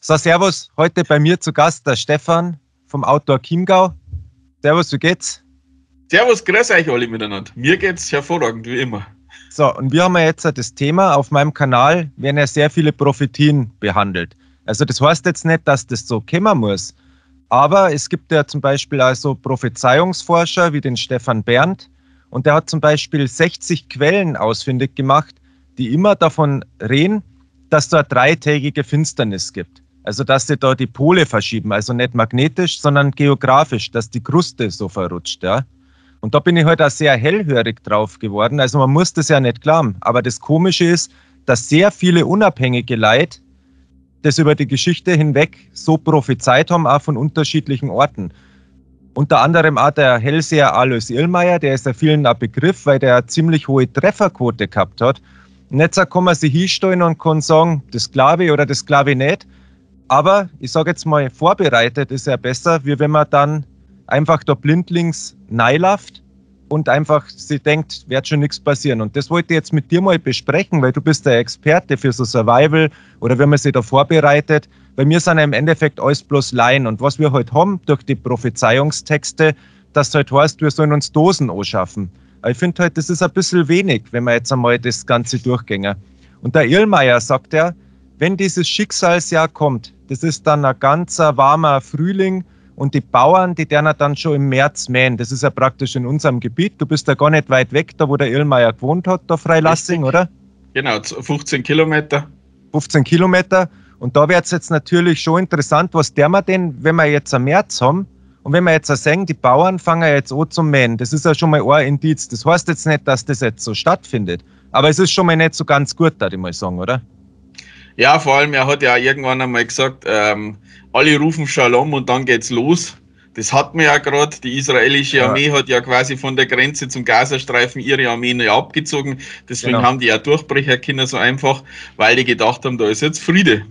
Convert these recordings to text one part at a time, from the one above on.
So, servus, heute bei mir zu Gast der Stefan vom Outdoor Chiemgau. Servus, wie geht's? Servus, grüß euch alle miteinander. Mir geht's hervorragend, wie immer. So, und wir haben ja jetzt das Thema, auf meinem Kanal werden ja sehr viele Prophetien behandelt. Also das heißt jetzt nicht, dass das so kommen muss, aber es gibt ja zum Beispiel also Prophezeiungsforscher wie den Stefan Berndt und der hat zum Beispiel 60 Quellen ausfindig gemacht, die immer davon reden, dass da eine dreitägige Finsternis gibt. Also dass sie da die Pole verschieben, also nicht magnetisch, sondern geografisch, dass die Kruste so verrutscht. Ja. Und da bin ich halt auch sehr hellhörig drauf geworden. Also man muss das ja nicht glauben. Aber das Komische ist, dass sehr viele unabhängige Leute das über die Geschichte hinweg so prophezeit haben, auch von unterschiedlichen Orten. Unter anderem auch der Hellseher Alois Irlmaier, der ist ja vielen ein Begriff, weil der eine ziemlich hohe Trefferquote gehabt hat. Und jetzt kann man sich hinstellen und kann sagen, das glaube ich oder das glaube ich nicht. Aber ich sage jetzt mal, vorbereitet ist ja besser, wie wenn man dann einfach da blindlings reinläuft und einfach sich denkt, wird schon nichts passieren. Und das wollte ich jetzt mit dir mal besprechen, weil du bist der Experte für so Survival oder wenn man sich da vorbereitet. Bei mir sind ja im Endeffekt alles bloß Laien. Und was wir heute haben durch die Prophezeiungstexte, das halt heißt, wir sollen uns Dosen anschaffen. Aber ich finde halt, das ist ein bisschen wenig, wenn wir jetzt einmal das Ganze durchgängen. Und der Irlmaier sagt ja, wenn dieses Schicksalsjahr kommt, das ist dann ein ganzer warmer Frühling und die Bauern, die werden dann schon im März mähen. Das ist ja praktisch in unserem Gebiet. Du bist ja gar nicht weit weg, da wo der Irlmaier gewohnt hat, da Freilassing, oder? Genau, 15 Kilometer. 15 Kilometer. Und da wird es jetzt natürlich schon interessant, was der wir denn, wenn wir jetzt am März haben und wenn wir jetzt sehen, die Bauern fangen jetzt an zu mähen. Das ist ja schon mal ein Indiz. Das heißt jetzt nicht, dass das jetzt so stattfindet. Aber es ist schon mal nicht so ganz gut, würde ich mal sagen, oder? Ja, vor allem, er hat ja irgendwann einmal gesagt, alle rufen Shalom und dann geht's los. Das hat man ja gerade. Die israelische Armee hat ja quasi von der Grenze zum Gazastreifen ihre Armee neu abgezogen. Deswegen haben die ja Durchbrecher können so einfach, weil die gedacht haben, da ist jetzt Friede.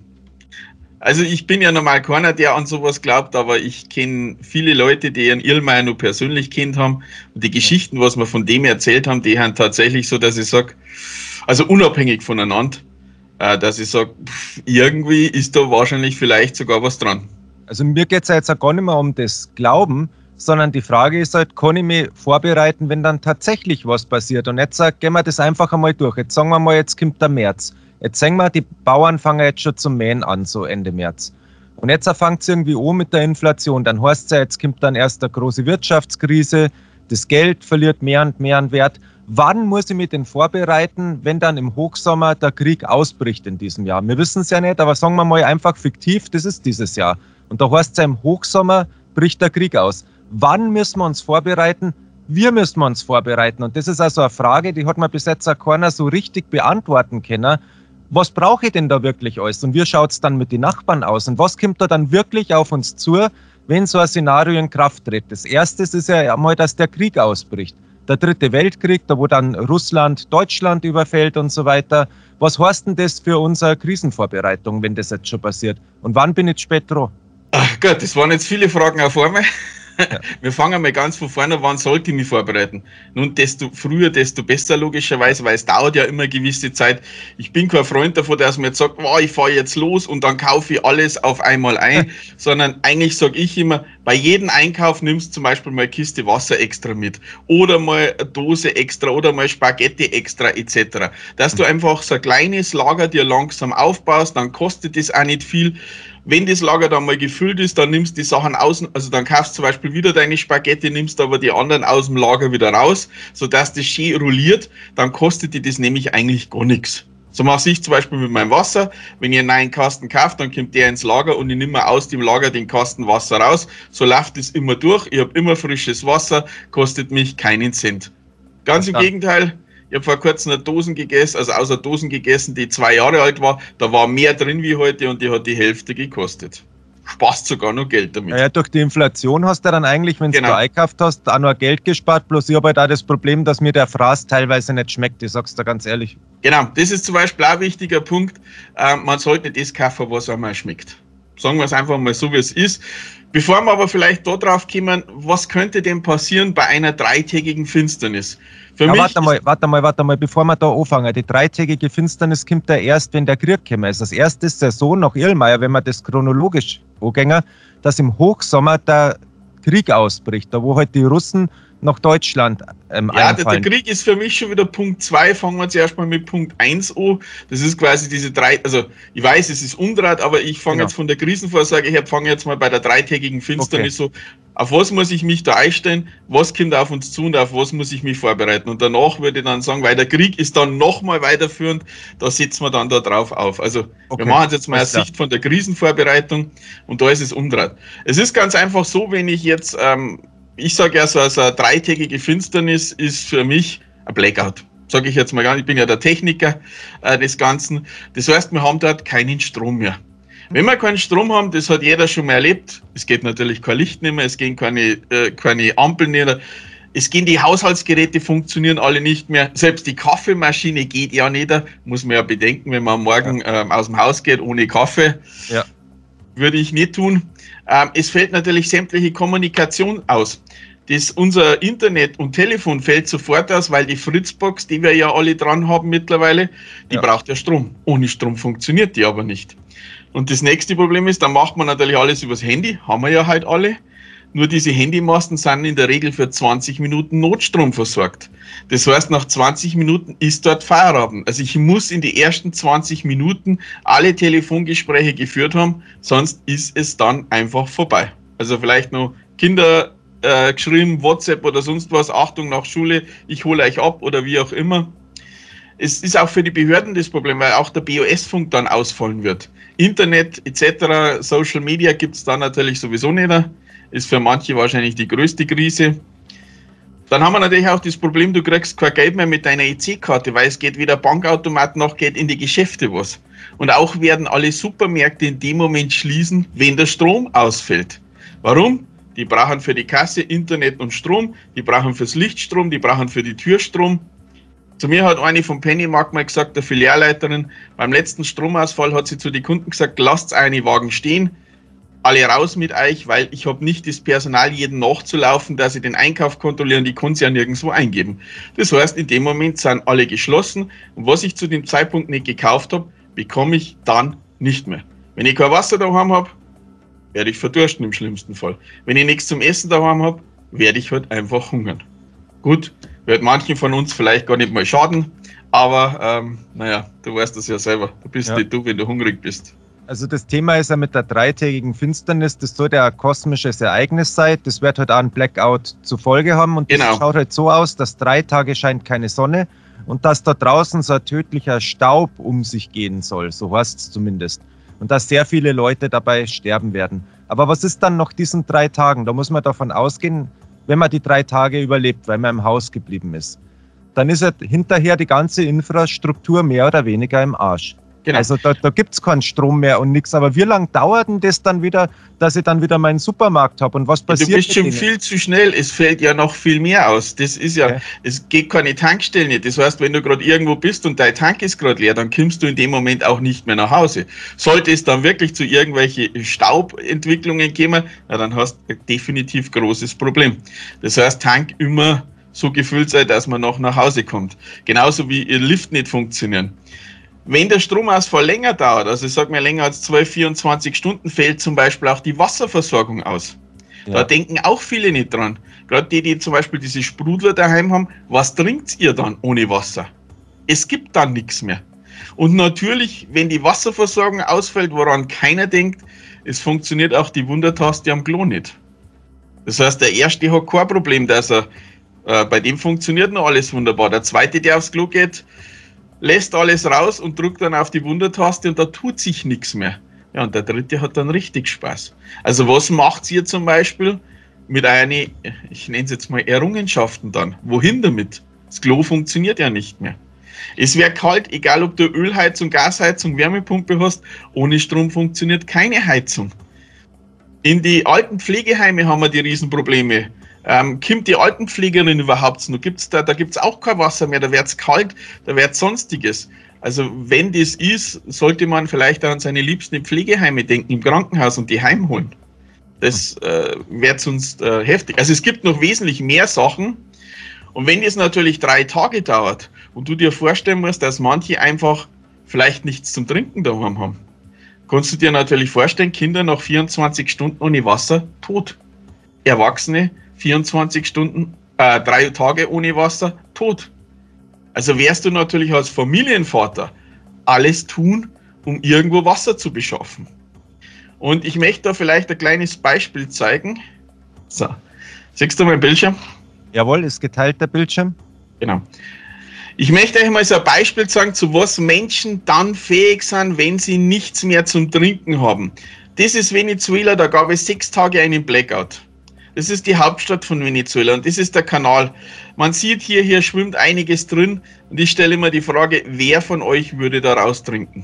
Also ich bin ja normal keiner, der an sowas glaubt, aber ich kenne viele Leute, die ihren Irlmaier nur persönlich kennt haben. Und die Geschichten, was wir von dem erzählt haben, die haben tatsächlich so, dass ich sage, also unabhängig voneinander, dass ich sage, irgendwie ist da wahrscheinlich vielleicht sogar was dran. Also mir geht es ja jetzt auch gar nicht mehr um das Glauben, sondern die Frage ist halt, kann ich mich vorbereiten, wenn dann tatsächlich was passiert? Und jetzt gehen wir das einfach einmal durch. Jetzt sagen wir mal, jetzt kommt der März. Jetzt sehen wir, die Bauern fangen jetzt schon zum Mähen an, so Ende März. Und jetzt fängt es irgendwie an mit der Inflation. Dann heißt es ja, jetzt kommt dann erst eine große Wirtschaftskrise, das Geld verliert mehr und mehr an Wert. Wann muss ich mich denn vorbereiten, wenn dann im Hochsommer der Krieg ausbricht in diesem Jahr? Wir wissen es ja nicht, aber sagen wir mal einfach fiktiv, das ist dieses Jahr. Und da heißt es ja, im Hochsommer bricht der Krieg aus. Wann müssen wir uns vorbereiten? Wir müssen uns vorbereiten. Und das ist also eine Frage, die hat man bis jetzt auch keiner so richtig beantworten können. Was brauche ich denn da wirklich alles? Und wie schaut es dann mit den Nachbarn aus? Und was kommt da dann wirklich auf uns zu, wenn so ein Szenario in Kraft tritt? Das Erste ist ja einmal, dass der Krieg ausbricht. Der Dritte Weltkrieg, da wo dann Russland Deutschland überfällt und so weiter. Was heißt denn das für unsere Krisenvorbereitung, wenn das jetzt schon passiert? Und wann bin ich spät dran? Ach Gott, das waren jetzt viele Fragen auf einmal. Ja. Wir fangen mal ganz von vorne an, wann sollte ich mich vorbereiten? Nun, desto früher, desto besser logischerweise, weil es dauert ja immer eine gewisse Zeit. Ich bin kein Freund davon, dass man jetzt sagt, oh, ich fahre jetzt los und dann kaufe ich alles auf einmal ein, sondern eigentlich sage ich immer, bei jedem Einkauf nimmst du zum Beispiel mal eine Kiste Wasser extra mit oder mal eine Dose extra oder mal Spaghetti extra etc. Dass du einfach so ein kleines Lager dir langsam aufbaust, dann kostet das auch nicht viel. Wenn das Lager dann mal gefüllt ist, dann nimmst du die Sachen aus, also dann kaufst du zum Beispiel wieder deine Spaghetti, nimmst aber die anderen aus dem Lager wieder raus, sodass das schön rolliert, dann kostet dir das nämlich eigentlich gar nichts. So mache ich zum Beispiel mit meinem Wasser, wenn ich einen neuen Kasten kaufe, dann kommt der ins Lager und ich nehme aus dem Lager den Kasten Wasser raus, so läuft es immer durch, ich habe immer frisches Wasser, kostet mich keinen Cent. Ganz im Gegenteil. Ich habe vor kurzem eine Dosen gegessen, also aus einer Dosen gegessen, die 2 Jahre alt war. Da war mehr drin wie heute und die hat die Hälfte gekostet. Sparst sogar noch Geld damit. Ja, durch die Inflation hast du dann eigentlich, wenn du eingekauft hast, auch noch Geld gespart. Bloß ich habe halt auch das Problem, dass mir der Fraß teilweise nicht schmeckt. Ich sag's dir ganz ehrlich. Genau, das ist zum Beispiel auch ein wichtiger Punkt. Man sollte nicht das kaufen, was einmal schmeckt. Sagen wir es einfach mal so, wie es ist. Bevor wir aber vielleicht da drauf kommen, was könnte denn passieren bei einer dreitägigen Finsternis? Warte mal, bevor wir da anfangen. Die dreitägige Finsternis kommt ja erst, wenn der Krieg kommt. Also das erste ist ja so, nach Irlmeier, wenn wir das chronologisch angehen, dass im Hochsommer der Krieg ausbricht, da wo halt die Russen nach Deutschland einfallen. Der Krieg ist für mich schon wieder Punkt 2. Fangen wir zuerst mal mit Punkt 1 an. Das ist quasi diese also ich weiß, es ist Unrat, aber ich fange jetzt von der Krisenvorsorge her, fange jetzt mal bei der dreitägigen Finsternis so. Auf was muss ich mich da einstellen? Was kommt auf uns zu und auf was muss ich mich vorbereiten? Und danach würde ich dann sagen, weil der Krieg ist dann nochmal weiterführend, da setzen wir dann da drauf auf. Also wir machen es jetzt mal aus Sicht von der Krisenvorbereitung und da ist es Unrat. Es ist ganz einfach so, wenn ich jetzt ich sage ja, so eine dreitägige Finsternis ist für mich ein Blackout. Sage ich jetzt mal gar nicht, ich bin ja der Techniker des Ganzen. Das heißt, wir haben dort keinen Strom mehr. Wenn wir keinen Strom haben, das hat jeder schon mal erlebt, es geht natürlich kein Licht nicht mehr, es gehen keine Ampeln mehr, es gehen die Haushaltsgeräte, funktionieren alle nicht mehr, selbst die Kaffeemaschine geht ja nicht, muss man ja bedenken, wenn man am Morgen aus dem Haus geht ohne Kaffee, würde ich nicht tun. Es fällt natürlich sämtliche Kommunikation aus. Unser Internet und Telefon fällt sofort aus, weil die Fritzbox, die wir ja alle dran haben mittlerweile, die braucht ja Strom. Ohne Strom funktioniert die aber nicht. Und das nächste Problem ist, dann macht man natürlich alles übers Handy, haben wir ja halt alle. Nur diese Handymasten sind in der Regel für 20 Minuten Notstrom versorgt. Das heißt, nach 20 Minuten ist dort Feierabend. Also ich muss in die ersten 20 Minuten alle Telefongespräche geführt haben, sonst ist es dann einfach vorbei. Also vielleicht noch Kinder geschrieben, WhatsApp oder sonst was, Achtung nach Schule, ich hole euch ab oder wie auch immer. Es ist auch für die Behörden das Problem, weil auch der BOS-Funk dann ausfallen wird. Internet etc., Social Media gibt es da natürlich sowieso nicht. Ist für manche wahrscheinlich die größte Krise. Dann haben wir natürlich auch das Problem, du kriegst kein Geld mehr mit deiner EC-Karte, weil es geht weder Bankautomat noch geht in die Geschäfte was. Und auch werden alle Supermärkte in dem Moment schließen, wenn der Strom ausfällt. Warum? Die brauchen für die Kasse Internet und Strom, die brauchen fürs Licht Strom, die brauchen für die Tür Strom. Zu mir hat eine vom Pennymarkt mal gesagt, der Filialleiterin, beim letzten Stromausfall hat sie zu den Kunden gesagt, lasst einen Wagen stehen, alle raus mit euch, weil ich habe nicht das Personal, jeden nachzulaufen, dass sie den Einkauf kontrollieren, die können sie ja nirgendwo eingeben. Das heißt, in dem Moment sind alle geschlossen und was ich zu dem Zeitpunkt nicht gekauft habe, bekomme ich dann nicht mehr. Wenn ich kein Wasser daheim habe, werde ich verdursten im schlimmsten Fall. Wenn ich nichts zum Essen daheim habe, werde ich halt einfach hungern. Gut, wird manchen von uns vielleicht gar nicht mal schaden, aber naja, du weißt das ja selber. Du bist nicht du, wenn du hungrig bist. Also das Thema ist ja mit der dreitägigen Finsternis, das sollte ja ein kosmisches Ereignis sein, das wird halt auch ein Blackout zur Folge haben und das schaut halt so aus, dass 3 Tage scheint keine Sonne und dass da draußen so ein tödlicher Staub um sich gehen soll, so heißt es zumindest. Und dass sehr viele Leute dabei sterben werden. Aber was ist dann nach diesen 3 Tagen? Da muss man davon ausgehen, wenn man die 3 Tage überlebt, weil man im Haus geblieben ist, dann ist ja hinterher die ganze Infrastruktur mehr oder weniger im Arsch. Genau. Also da gibt es keinen Strom mehr und nichts. Aber wie lange dauert denn das dann wieder, dass ich dann wieder meinen Supermarkt habe? Und was passiert? Du bist schon viel zu schnell. Es fällt ja noch viel mehr aus. Das ist ja, es geht keine Tankstelle. Das heißt, wenn du gerade irgendwo bist und dein Tank ist gerade leer, dann kommst du in dem Moment auch nicht mehr nach Hause. Sollte es dann wirklich zu irgendwelchen Staubentwicklungen kommen, na, dann hast du ein definitiv großes Problem. Das heißt, Tank immer so gefüllt sein, dass man noch nach Hause kommt. Genauso wie ihr Lift nicht funktionieren. Wenn der Stromausfall länger dauert, also ich sage mal länger als 12, 24 Stunden, fällt zum Beispiel auch die Wasserversorgung aus. Ja. Da denken auch viele nicht dran. Gerade die zum Beispiel diese Sprudler daheim haben, was trinkt ihr dann ohne Wasser? Es gibt dann nichts mehr. Und natürlich, wenn die Wasserversorgung ausfällt, woran keiner denkt, es funktioniert auch die Wundertaste am Klo nicht. Das heißt, der Erste hat kein Problem, dass er, bei dem funktioniert noch alles wunderbar. Der Zweite, der aufs Klo geht, lässt alles raus und drückt dann auf die Wundertaste und da tut sich nichts mehr. Ja, und der Dritte hat dann richtig Spaß. Also was macht ihr zum Beispiel mit einer, ich nenne es jetzt mal Errungenschaften dann? Wohin damit? Das Klo funktioniert ja nicht mehr. Es wäre kalt, egal ob du Ölheizung, Gasheizung, Wärmepumpe hast, ohne Strom funktioniert keine Heizung. In die alten Pflegeheime haben wir die Riesenprobleme. Kommt die Altenpflegerin überhaupt noch? Da gibt es auch kein Wasser mehr, da wird es kalt, da wird Sonstiges. Also wenn das ist, sollte man vielleicht auch an seine Liebsten in Pflegeheime denken, im Krankenhaus und die heimholen. Das wäre sonst heftig. Also es gibt noch wesentlich mehr Sachen. Und wenn es natürlich 3 Tage dauert und du dir vorstellen musst, dass manche einfach vielleicht nichts zum Trinken daheim haben, kannst du dir natürlich vorstellen, Kinder nach 24 Stunden ohne Wasser tot. Erwachsene 24 Stunden, 3 Tage ohne Wasser tot. Also wirst du natürlich als Familienvater alles tun, um irgendwo Wasser zu beschaffen. Und ich möchte da vielleicht ein kleines Beispiel zeigen. So, siehst du mein Bildschirm? Jawohl, ist geteilt der Bildschirm. Genau. Ich möchte euch mal so ein Beispiel sagen, zu was Menschen dann fähig sind, wenn sie nichts mehr zum Trinken haben. Das ist Venezuela, da gab es 6 Tage einen Blackout. Das ist die Hauptstadt von Venezuela und das ist der Kanal. Man sieht hier schwimmt einiges drin und ich stelle immer die Frage, wer von euch würde da raus trinken?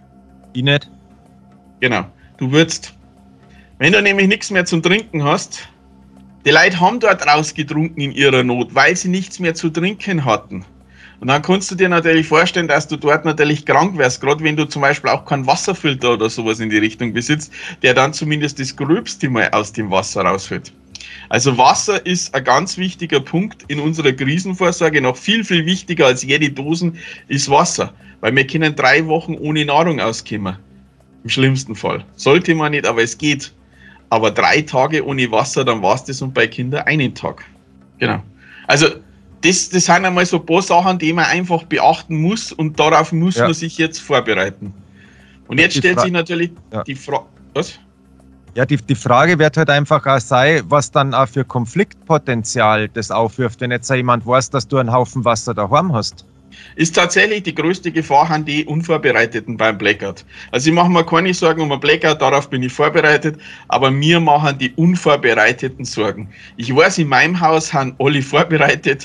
Ich nicht. Genau, du würdest. Wenn du nämlich nichts mehr zum Trinken hast, die Leute haben dort rausgetrunken in ihrer Not, weil sie nichts mehr zu trinken hatten. Und dann kannst du dir natürlich vorstellen, dass du dort natürlich krank wärst, gerade wenn du zum Beispiel auch keinen Wasserfilter oder sowas in die Richtung besitzt, der dann zumindest das Gröbste mal aus dem Wasser rausfällt. Also Wasser ist ein ganz wichtiger Punkt in unserer Krisenvorsorge, noch viel, viel wichtiger als jede Dosen ist Wasser, weil wir können 3 Wochen ohne Nahrung auskommen, im schlimmsten Fall. Sollte man nicht, aber es geht. Aber 3 Tage ohne Wasser, dann war es das und bei Kindern einen Tag. Genau. Also das sind einmal so ein paar Sachen, die man einfach beachten muss und darauf muss man sich jetzt vorbereiten. Und jetzt stellt sich natürlich die Frage, was? Ja, die Frage wird halt einfach auch sein, was dann auch für Konfliktpotenzial das aufwirft, wenn jetzt jemand weiß, dass du einen Haufen Wasser daheim hast. Ist tatsächlich die größte Gefahr an die Unvorbereiteten beim Blackout. Also ich mache mir keine Sorgen um ein Blackout, darauf bin ich vorbereitet, aber mir machen die Unvorbereiteten Sorgen. Ich weiß, in meinem Haus sind alle vorbereitet,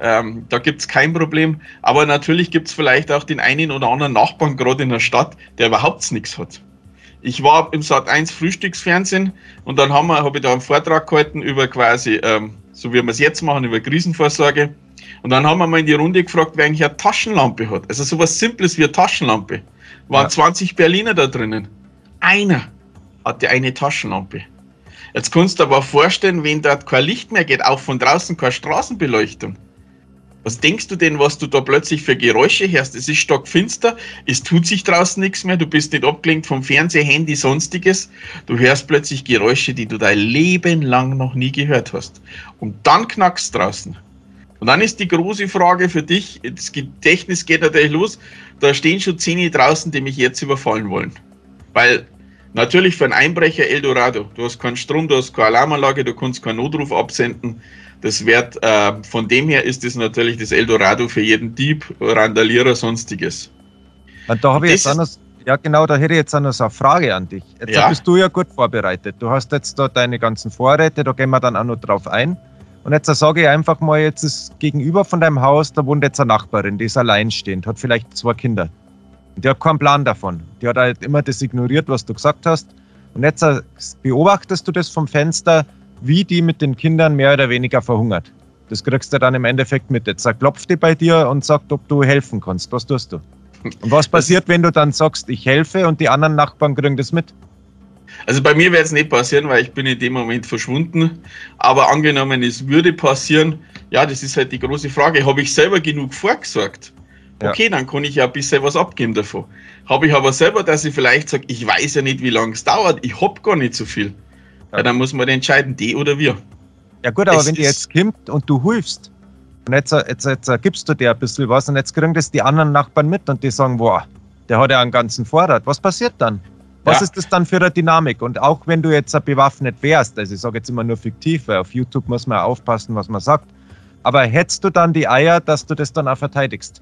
da gibt es kein Problem, aber natürlich gibt es vielleicht auch den einen oder anderen Nachbarn, gerade in der Stadt, der überhaupt nichts hat. Ich war im Sat.1 Frühstücksfernsehen und dann habe ich da einen Vortrag gehalten über quasi, so wie wir es jetzt machen, über Krisenvorsorge. Und dann haben wir mal in die Runde gefragt, wer eigentlich eine Taschenlampe hat. Also sowas Simples wie eine Taschenlampe. Waren 20 Berliner da drinnen. Einer hatte eine Taschenlampe. Jetzt kannst du aber vorstellen, wenn dort kein Licht mehr geht, auch von draußen keine Straßenbeleuchtung. Was denkst du denn, was du da plötzlich für Geräusche hörst? Es ist stockfinster, es tut sich draußen nichts mehr, du bist nicht abgelenkt vom Fernseher, Handy, sonstiges. Du hörst plötzlich Geräusche, die du dein Leben lang noch nie gehört hast. Und dann knackst draußen. Und dann ist die große Frage für dich, das Gedächtnis geht natürlich los, da stehen schon 10 draußen, die mich jetzt überfallen wollen. Weil natürlich für einen Einbrecher Eldorado, du hast keinen Strom, du hast keine Alarmanlage, du kannst keinen Notruf absenden. Das wird, von dem her ist es natürlich das Eldorado für jeden Dieb, Randalierer, sonstiges. Und da habe ich jetzt anders, ja genau, da hätte ich jetzt auch noch so eine Frage an dich. Jetzt bist du ja gut vorbereitet. Du hast jetzt da deine ganzen Vorräte, da gehen wir dann auch noch drauf ein. Und jetzt sage ich einfach mal, jetzt ist gegenüber von deinem Haus, da wohnt jetzt eine Nachbarin, die ist alleinstehend, hat vielleicht 2 Kinder. Und die hat keinen Plan davon. Die hat halt immer das ignoriert, was du gesagt hast. Und jetzt beobachtest du das vom Fenster, wie die mit den Kindern mehr oder weniger verhungert. Das kriegst du dann im Endeffekt mit. Jetzt klopft die bei dir und sagt, ob du helfen kannst. Was tust du? Und was passiert, wenn du dann sagst, ich helfe und die anderen Nachbarn kriegen das mit? Also bei mir wird es nicht passieren, weil ich bin in dem Moment verschwunden. Aber angenommen, es würde passieren, ja, das ist halt die große Frage. Habe ich selber genug vorgesorgt? Okay, dann kann ich ja ein bisschen was abgeben davon. Habe ich aber selber, dass ich vielleicht sage, ich weiß ja nicht, wie lange es dauert, ich habe gar nicht so viel. Ja, dann muss man entscheiden, die oder wir. Ja gut, aber wenn die jetzt kommt und du hilfst, und jetzt gibst du dir ein bisschen was und jetzt kriegen das die anderen Nachbarn mit und die sagen, boah, der hat ja einen ganzen Vorrat. Was passiert dann? Was ist das dann für eine Dynamik? Und auch wenn du jetzt bewaffnet wärst, also ich sage jetzt immer nur fiktiv, weil auf YouTube muss man aufpassen, was man sagt, aber hättest du dann die Eier, dass du das dann auch verteidigst?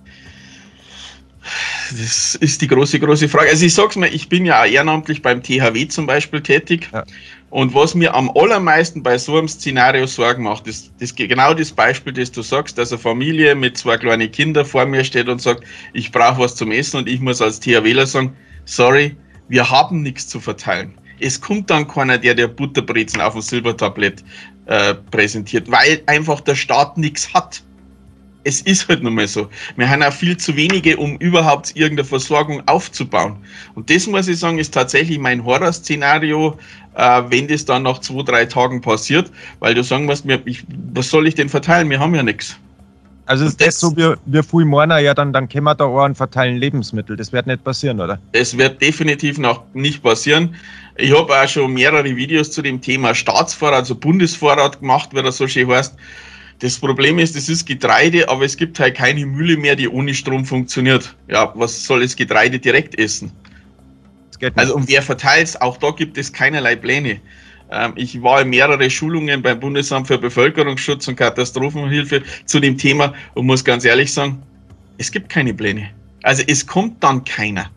Das ist die große Frage. Also ich sag's mal, ich bin ja auch ehrenamtlich beim THW zum Beispiel tätig. Ja. Und was mir am allermeisten bei so einem Szenario Sorgen macht, ist genau das Beispiel, das du sagst, dass eine Familie mit 2 kleinen Kindern vor mir steht und sagt, ich brauche was zum Essen und ich muss als THWler sagen, sorry, wir haben nichts zu verteilen. Es kommt dann keiner, der Butterbrezen auf dem Silbertablett präsentiert, weil einfach der Staat nichts hat. Es ist halt nun mal so. Wir haben auch viel zu wenige, um überhaupt irgendeine Versorgung aufzubauen. Und das, muss ich sagen, ist tatsächlich mein Horrorszenario, wenn das dann nach 2, 3 Tagen passiert, weil du sagen musst, was soll ich denn verteilen? Wir haben ja nichts. Also ist das so, wir viel meinen, ja, dann können wir da auch und verteilen Lebensmittel. Das wird nicht passieren, oder? Das wird definitiv noch nicht passieren. Ich habe auch schon mehrere Videos zu dem Thema Staatsvorrat, also Bundesvorrat gemacht, wie das so schön heißt. Das Problem ist, das ist Getreide, aber es gibt halt keine Mühle mehr, die ohne Strom funktioniert. Ja, was soll das Getreide direkt essen? Das geht nicht. Also, und wer verteilt es? Auch da gibt es keinerlei Pläne. Ich war in mehrere Schulungen beim Bundesamt für Bevölkerungsschutz und Katastrophenhilfe zu dem Thema und muss ganz ehrlich sagen, es gibt keine Pläne. Also es kommt dann keiner.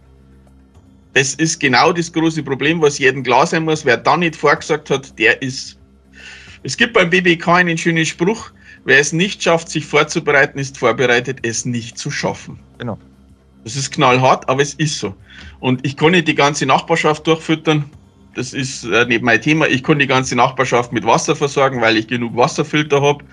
Das ist genau das große Problem, was jedem klar sein muss. Wer da nicht vorgesagt hat, der ist... Es gibt beim BBK einen schönen Spruch: Wer es nicht schafft, sich vorzubereiten, ist vorbereitet, es nicht zu schaffen. Genau. Das ist knallhart, aber es ist so. Und ich kann nicht die ganze Nachbarschaft durchfüttern. Das ist nicht mein Thema. Ich kann die ganze Nachbarschaft mit Wasser versorgen, weil ich genug Wasserfilter habe.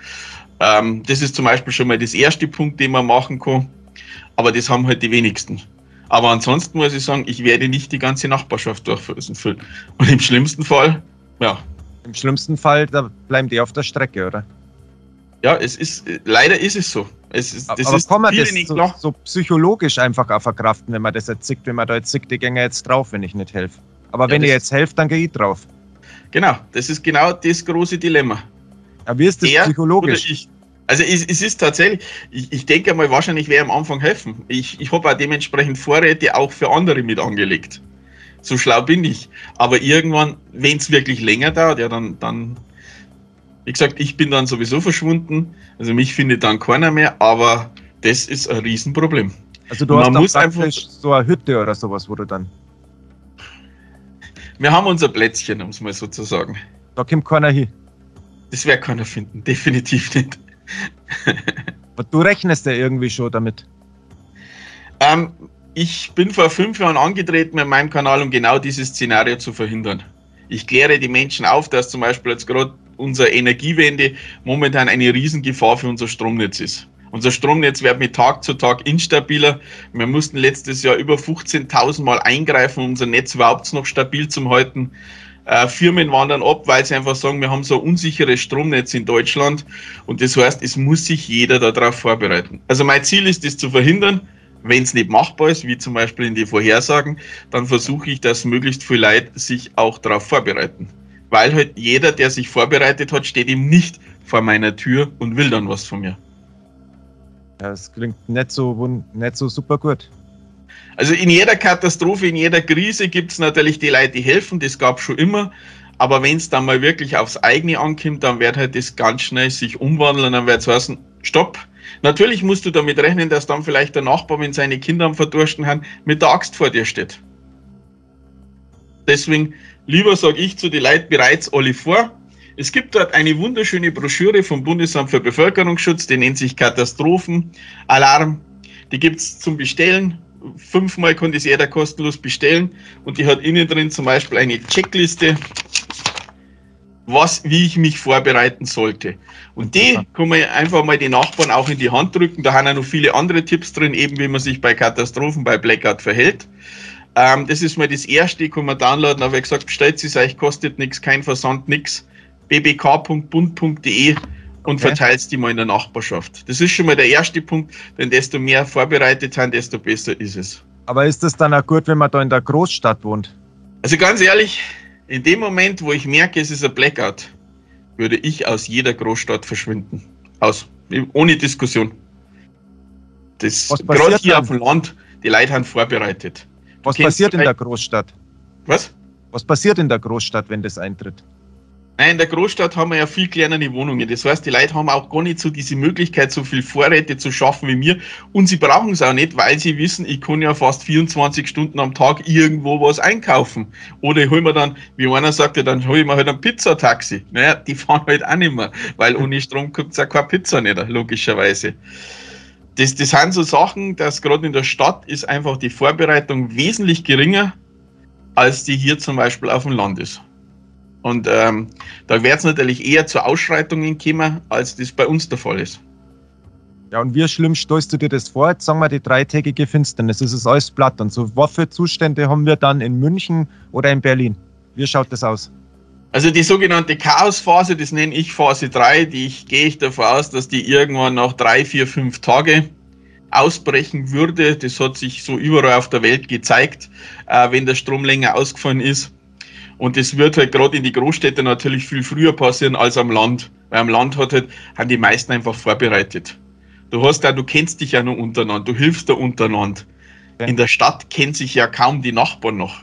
Das ist zum Beispiel schon mal das erste Punkt, den man machen kann. Aber das haben halt die wenigsten. Aber ansonsten muss ich sagen, ich werde nicht die ganze Nachbarschaft durchfüllen. Und im schlimmsten Fall, ja. Im schlimmsten Fall, da bleiben die auf der Strecke, oder? Ja, leider ist es so. Aber kann man das so psychologisch einfach auch verkraften, wenn man das jetzt sieht, wenn man da jetzt sieht, die gehen jetzt drauf, wenn ich nicht helfe. Aber wenn ich jetzt helfe, dann gehe ich drauf. Genau, das ist genau das große Dilemma. Aber wie ist das psychologisch? Also es ist tatsächlich, ich denke mal, wahrscheinlich werde ich am Anfang helfen. Ich habe auch dementsprechend Vorräte auch für andere mit angelegt. So schlau bin ich. Aber irgendwann, wenn es wirklich länger dauert, ja dann, wie gesagt, ich bin dann sowieso verschwunden. Also mich findet dann keiner mehr, aber das ist ein Riesenproblem. Also du hast dann praktisch so eine Hütte oder sowas, wo du dann... Wir haben unser Plätzchen, um es mal so zu sagen. Da kommt keiner hin. Das wird keiner finden, definitiv nicht. Aber du rechnest ja irgendwie schon damit. Ich bin vor 5 Jahren angetreten mit meinem Kanal, um genau dieses Szenario zu verhindern. Ich kläre die Menschen auf, dass zum Beispiel jetzt gerade unsere Energiewende momentan eine Riesengefahr für unser Stromnetz ist. Unser Stromnetz wird mit Tag zu Tag instabiler. Wir mussten letztes Jahr über 15.000 Mal eingreifen, um unser Netz überhaupt noch stabil zu halten. Firmen wandern ab, weil sie einfach sagen, wir haben so ein unsicheres Stromnetz in Deutschland. Und das heißt, es muss sich jeder darauf vorbereiten. Also mein Ziel ist, das zu verhindern. Wenn es nicht machbar ist, wie zum Beispiel in die Vorhersagen, dann versuche ich, dass möglichst viele Leute sich auch darauf vorbereiten. Weil halt jeder, der sich vorbereitet hat, steht ihm nicht vor meiner Tür und will dann was von mir. Ja, das klingt nicht so super gut. Also in jeder Katastrophe, in jeder Krise gibt es natürlich die Leute, die helfen, das gab es schon immer. Aber wenn es dann mal wirklich aufs eigene ankommt, dann wird halt das ganz schnell sich umwandeln und dann wird es heißen, stopp. Natürlich musst du damit rechnen, dass dann vielleicht der Nachbar, wenn seine Kinder am Verdursten haben, mit der Axt vor dir steht. Deswegen, lieber sage ich zu den Leuten, bereits alle vor. Es gibt dort eine wunderschöne Broschüre vom Bundesamt für Bevölkerungsschutz, die nennt sich Katastrophenalarm. Die gibt es zum Bestellen. 5-mal kann das jeder kostenlos bestellen und die hat innen drin zum Beispiel eine Checkliste, wie ich mich vorbereiten sollte. Und die kann man einfach mal den Nachbarn auch in die Hand drücken. Da haben auch noch viele andere Tipps drin, eben wie man sich bei Katastrophen, bei Blackout verhält. Das ist mal das erste, kann man downloaden, aber wie gesagt, bestellt es euch, kostet nichts, kein Versand, nichts. bbk.bund.de und verteilt die mal in der Nachbarschaft. Das ist schon mal der erste Punkt, denn desto mehr vorbereitet haben, desto besser ist es. Aber ist das dann auch gut, wenn man da in der Großstadt wohnt? Also ganz ehrlich, in dem Moment, wo ich merke, es ist ein Blackout, würde ich aus jeder Großstadt verschwinden. Ohne Diskussion. Gerade hier auf dem Land, die Leute haben vorbereitet. Was passiert in der Großstadt? Was? Was passiert in der Großstadt, wenn das eintritt? Nein, in der Großstadt haben wir ja viel kleinere Wohnungen. Das heißt, die Leute haben auch gar nicht so diese Möglichkeit, so viel Vorräte zu schaffen wie mir. Und sie brauchen es auch nicht, weil sie wissen, ich kann ja fast 24 Stunden am Tag irgendwo was einkaufen. Oder ich hole mir dann, wie einer sagte, dann hole ich mir halt ein Pizzataxi. Naja, die fahren halt auch nicht mehr, weil ohne Strom gibt es ja keine Pizza nicht, logischerweise. Das sind so Sachen, dass gerade in der Stadt ist einfach die Vorbereitung wesentlich geringer, als die hier zum Beispiel auf dem Land ist. Und da wird es natürlich eher zu Ausschreitungen kommen, als das bei uns der Fall ist. Ja, und wie schlimm stellst du dir das vor? Jetzt sagen wir die 3-tägige Finsternis, es ist alles platt und so. Was für Zustände haben wir dann in München oder in Berlin? Wie schaut das aus? Also die sogenannte Chaosphase, das nenne ich Phase 3, gehe ich davon aus, dass die irgendwann nach 3, 4, 5 Tage ausbrechen würde. Das hat sich so überall auf der Welt gezeigt, wenn der Strom länger ausgefallen ist. Und das wird halt gerade in die Großstädte natürlich viel früher passieren als am Land. Weil am Land haben die meisten einfach vorbereitet. Du kennst dich ja nur untereinander, du hilfst da untereinander. Ja. In der Stadt kennt sich ja kaum die Nachbarn noch.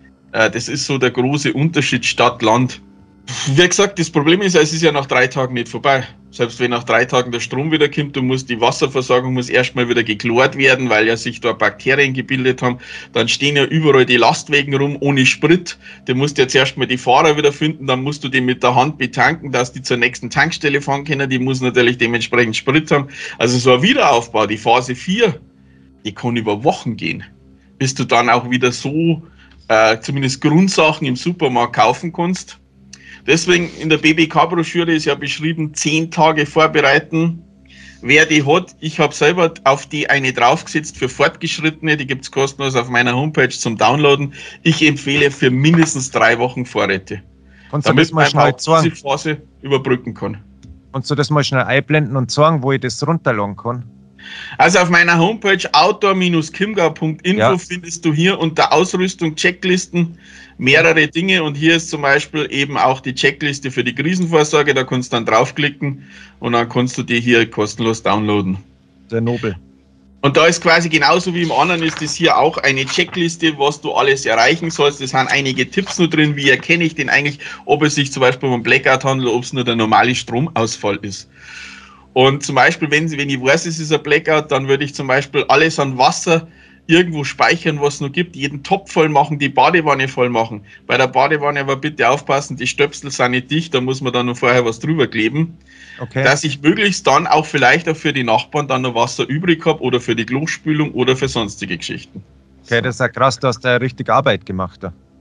Das ist so der große Unterschied Stadt-Land. Wie gesagt, das Problem ist, es ist ja nach 3 Tagen nicht vorbei. Selbst wenn nach 3 Tagen der Strom wieder kommt, die Wasserversorgung muss erstmal wieder geklort werden, weil ja sich da Bakterien gebildet haben. Dann stehen ja überall die Lastwagen rum ohne Sprit. Du musst jetzt erstmal die Fahrer wieder finden, dann musst du die mit der Hand betanken, dass die zur nächsten Tankstelle fahren können. Die muss natürlich dementsprechend Sprit haben. Also so ein Wiederaufbau, die Phase 4, die kann über Wochen gehen, bis du dann auch wieder so zumindest Grundsachen im Supermarkt kaufen kannst. Deswegen in der BBK-Broschüre ist ja beschrieben, 10 Tage vorbereiten. Wer die hat, ich habe selber auf die eine draufgesetzt für Fortgeschrittene, die gibt es kostenlos auf meiner Homepage zum Downloaden. Ich empfehle für mindestens 3 Wochen Vorräte, damit man auch diese Phase überbrücken kann. Kannst du das mal schnell einblenden und sagen, wo ich das runterladen kann? Also auf meiner Homepage outdoor-chiemgau.info findest du hier unter Ausrüstung, Checklisten mehrere Dinge und hier ist zum Beispiel eben auch die Checkliste für die Krisenvorsorge, da kannst du dann draufklicken und dann kannst du die hier kostenlos downloaden. Sehr nobel. Und da ist quasi genauso wie im anderen ist das hier auch eine Checkliste, was du alles erreichen sollst. Es sind einige Tipps nur drin, wie erkenne ich den eigentlich, ob es sich zum Beispiel um einen Blackout handelt, ob es nur der normale Stromausfall ist. Und zum Beispiel, wenn ich weiß, es ist ein Blackout, dann würde ich zum Beispiel alles an Wasser irgendwo speichern, was es noch gibt, jeden Topf voll machen, die Badewanne voll machen. Bei der Badewanne aber bitte aufpassen, die Stöpsel sind nicht dicht, da muss man dann noch vorher was drüber kleben. Okay. Dass ich möglichst dann auch vielleicht auch für die Nachbarn dann noch Wasser übrig habe oder für die Klospülung oder für sonstige Geschichten. Okay, das ist ja krass, du hast da richtig Arbeit gemacht.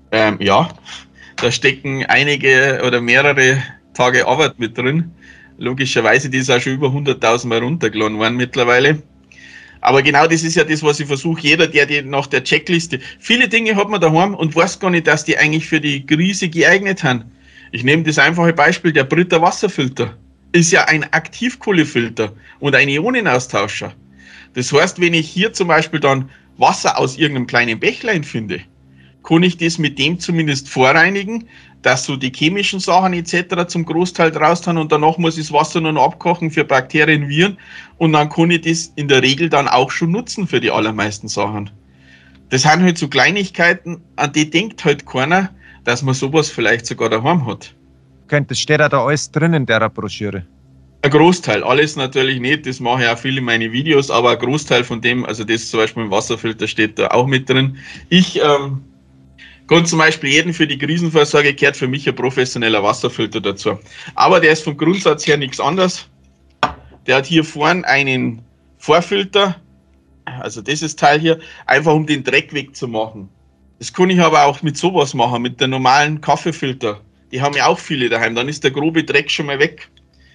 Ja, da stecken einige oder mehrere Tage Arbeit mit drin. Logischerweise, die ist auch schon über 100.000 Mal runtergeladen worden mittlerweile. Aber genau das ist ja das, was ich versuche. Jeder, der die nach der Checkliste, viele Dinge hat man daheim und weiß gar nicht, dass die eigentlich für die Krise geeignet haben. Ich nehme das einfache Beispiel, der Brita Wasserfilter ist ja ein Aktivkohlefilter und ein Ionenaustauscher. Das heißt, wenn ich hier zum Beispiel dann Wasser aus irgendeinem kleinen Bächlein finde, kann ich das mit dem zumindest vorreinigen, dass so die chemischen Sachen etc. zum Großteil draus haben und danach muss ich das Wasser nur noch abkochen für Bakterien, Viren und dann kann ich das in der Regel dann auch schon nutzen für die allermeisten Sachen. Das sind halt so Kleinigkeiten, an die denkt halt keiner, dass man sowas vielleicht sogar daheim hat. Das steht ja da alles drin in der Broschüre. Ein Großteil, alles natürlich nicht, das mache ich auch viel in meine Videos, aber ein Großteil von dem, also das zum Beispiel im Wasserfilter steht da auch mit drin. Ich kann zum Beispiel jeden für die Krisenvorsorge gehört für mich ein professioneller Wasserfilter dazu. Aber der ist vom Grundsatz her nichts anderes. Der hat hier vorne einen Vorfilter, also dieses Teil hier, einfach um den Dreck wegzumachen. Das kann ich aber auch mit sowas machen, mit der normalen Kaffeefilter. Die haben ja auch viele daheim, dann ist der grobe Dreck schon mal weg.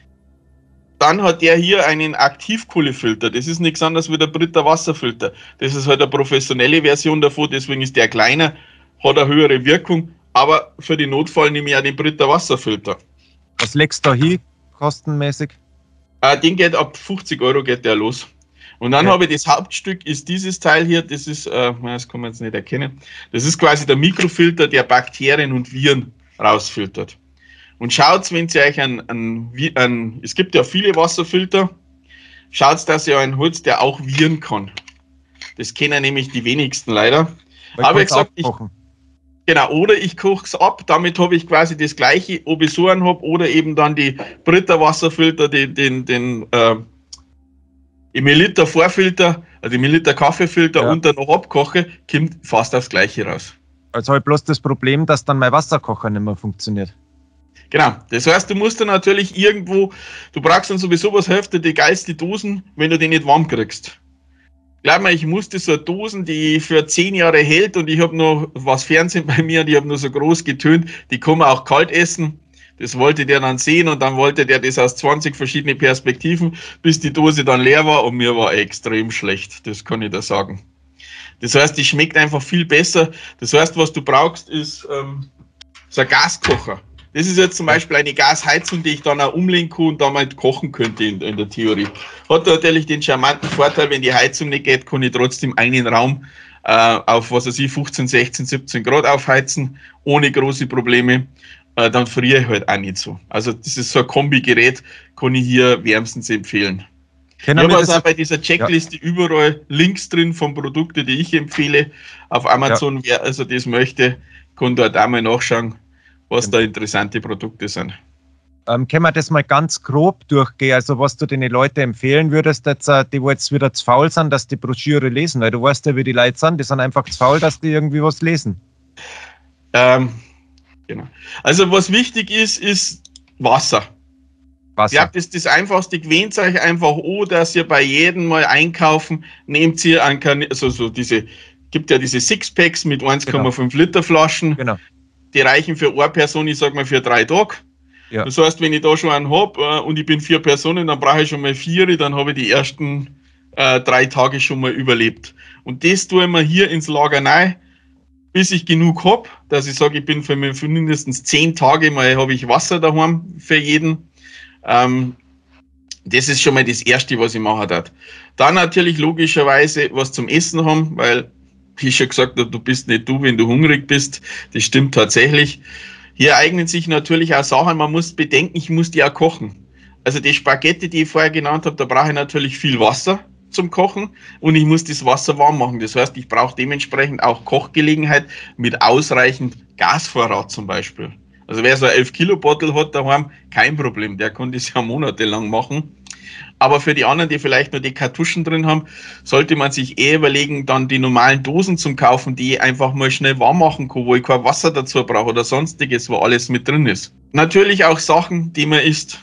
Dann hat der hier einen Aktivkohlefilter. Das ist nichts anderes wie der Brita Wasserfilter. Das ist halt eine professionelle Version davon, deswegen ist der kleiner, hat eine höhere Wirkung, aber für den Notfall nehme ich auch den Brita Wasserfilter. Was legst du da hin, kostenmäßig? Den geht ab 50 € geht der los. Und dann habe ich das Hauptstück, ist dieses Teil hier, das ist, das kann man jetzt nicht erkennen, das ist quasi der Mikrofilter, der Bakterien und Viren rausfiltert. Und schaut, wenn ihr euch es gibt ja viele Wasserfilter, schaut, dass ihr einen holt, der auch Viren kann. Das kennen nämlich die wenigsten leider. Aber ich gesagt, genau, oder ich koche es ab, damit habe ich quasi das gleiche, ob ich so einen habe oder eben dann die Brita Wasserfilter, den Milliliter Vorfilter, also den Milliliter Kaffeefilter und dann noch abkoche, kommt fast aufs Gleiche raus. Also habe ich bloß das Problem, dass dann mein Wasserkocher nicht mehr funktioniert. Genau, das heißt, du musst dann natürlich irgendwo, du brauchst dann sowieso was Hälfte die geilste Dosen, wenn du die nicht warm kriegst. Glaub mir, ich musste so eine Dosen, die für 10 Jahre hält und ich habe noch was Fernsehen bei mir, die haben nur so groß getönt, die kann man auch kalt essen. Das wollte der dann sehen und dann wollte der das aus 20 verschiedene Perspektiven, bis die Dose dann leer war und mir war extrem schlecht, das kann ich da sagen. Das heißt, die schmeckt einfach viel besser. Das heißt, was du brauchst, ist so ein Gaskocher. Das ist jetzt zum Beispiel eine Gasheizung, die ich dann auch umlegen kann und damit kochen könnte in der Theorie. Hat natürlich den charmanten Vorteil, wenn die Heizung nicht geht, kann ich trotzdem einen Raum auf, was weiß ich, 15, 16, 17 Grad aufheizen, ohne große Probleme. Dann friere ich halt auch nicht so. Also das ist so ein Kombigerät, kann ich hier wärmstens empfehlen. Ich habe also auch bei dieser Checkliste überall Links drin von Produkten, die ich empfehle. Auf Amazon, wer also das möchte, kann dort auch mal nachschauen, was da interessante Produkte sind. Können wir das mal ganz grob durchgehen? Also was du den Leuten empfehlen würdest, jetzt, die wo jetzt wieder zu faul sind, dass die Broschüre lesen? Weil du weißt ja, wie die Leute sind, die sind einfach zu faul, dass die irgendwie was lesen. Genau. Also was wichtig ist Wasser. Ja, das ist das Einfachste. Gewöhnt euch einfach an, dass ihr bei jedem Mal einkaufen, nehmt ihr gibt ja diese Sixpacks mit 1,5 Liter Flaschen. Genau. Die reichen für eine Person, ich sag mal für 3 Tage. Ja. Das heißt, wenn ich da schon einen habe und ich bin 4 Personen, dann brauche ich schon mal 4, dann habe ich die ersten 3 Tage schon mal überlebt. Und das tue ich mir hier ins Lager rein, bis ich genug habe, dass ich sage, ich bin für mindestens 10 Tage mal habe ich Wasser daheim für jeden. Das ist schon mal das Erste, was ich machen darf. Dann natürlich logischerweise was zum Essen haben, weil ich schon gesagt habe, du bist nicht du, wenn du hungrig bist. Das stimmt tatsächlich. Hier eignen sich natürlich auch Sachen, man muss bedenken, ich muss die auch kochen. Also die Spaghetti, die ich vorher genannt habe, da brauche ich natürlich viel Wasser zum Kochen und ich muss das Wasser warm machen. Das heißt, ich brauche dementsprechend auch Kochgelegenheit mit ausreichend Gasvorrat zum Beispiel. Also wer so ein 11 Kilo Bottle hat daheim, kein Problem, der kann das ja monatelang machen. Aber für die anderen, die vielleicht nur die Kartuschen drin haben, sollte man sich eher überlegen, dann die normalen Dosen zum Kaufen, die ich einfach mal schnell warm machen kann, wo ich kein Wasser dazu brauche oder sonstiges, wo alles mit drin ist. Natürlich auch Sachen, die man isst.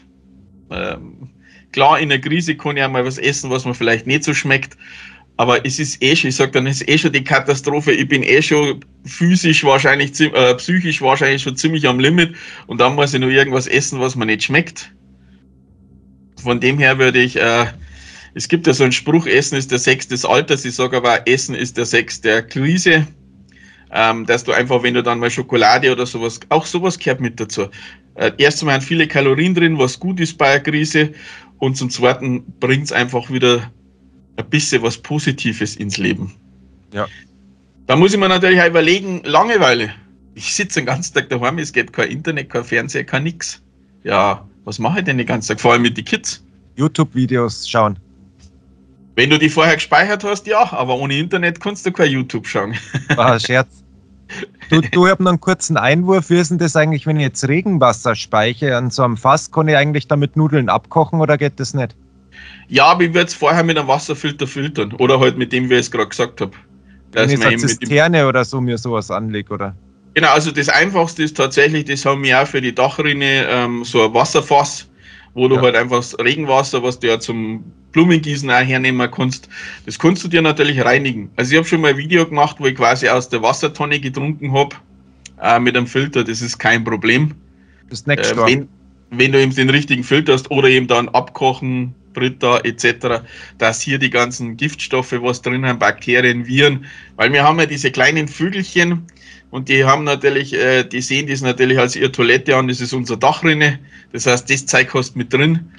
Klar, in der Krise kann ich auch mal was essen, was mir vielleicht nicht so schmeckt. Aber es ist schon, ich sage dann, es ist schon die Katastrophe. Ich bin schon psychisch wahrscheinlich schon ziemlich am Limit. Und dann muss ich noch irgendwas essen, was mir nicht schmeckt. Von dem her würde ich, es gibt ja so einen Spruch, Essen ist der Sex des Alters. Ich sage aber, Essen ist der Sex der Krise. Dass du einfach, wenn du dann mal Schokolade oder sowas, auch sowas gehört mit dazu. Erst einmal haben viele Kalorien drin, was gut ist bei einer Krise. Und zum Zweiten bringt es einfach wieder ein bisschen was Positives ins Leben. Ja. Da muss ich mir natürlich auch überlegen, Langeweile. Ich sitze den ganzen Tag daheim, es geht kein Internet, kein Fernseher, kein nix. Ja, was mache ich denn den ganzen Tag? Vor allem mit den Kids. YouTube-Videos schauen. Wenn du die vorher gespeichert hast, ja, aber ohne Internet kannst du kein YouTube schauen. Ah, Scherz. Du hast noch einen kurzen Einwurf. Wie ist denn das eigentlich, wenn ich jetzt Regenwasser speichere an so einem Fass? Kann ich eigentlich damit Nudeln abkochen oder geht das nicht? Ja, aber ich würde es vorher mit einem Wasserfilter filtern. Oder halt mit dem, wie ich es gerade gesagt habe. Wenn ich so eine Zisterne oder so mir sowas anlege, oder? Genau, also das Einfachste ist tatsächlich, das haben wir auch für die Dachrinne, so ein Wasserfass, wo du halt einfach das Regenwasser, was du ja zum Blumengießen auch hernehmen kannst, das kannst du dir natürlich reinigen. Also ich habe schon mal ein Video gemacht, wo ich quasi aus der Wassertonne getrunken habe, mit einem Filter, das ist kein Problem. Das ist nicht gestorben. Wenn du eben den richtigen Filter hast oder eben dann abkochen, Brita etc., dass hier die ganzen Giftstoffe, was drin haben, Bakterien, Viren, weil wir haben ja diese kleinen Vögelchen und die haben natürlich, die sehen das natürlich als ihre Toilette an, das ist unsere Dachrinne, das heißt, das Zeug hast mit drin.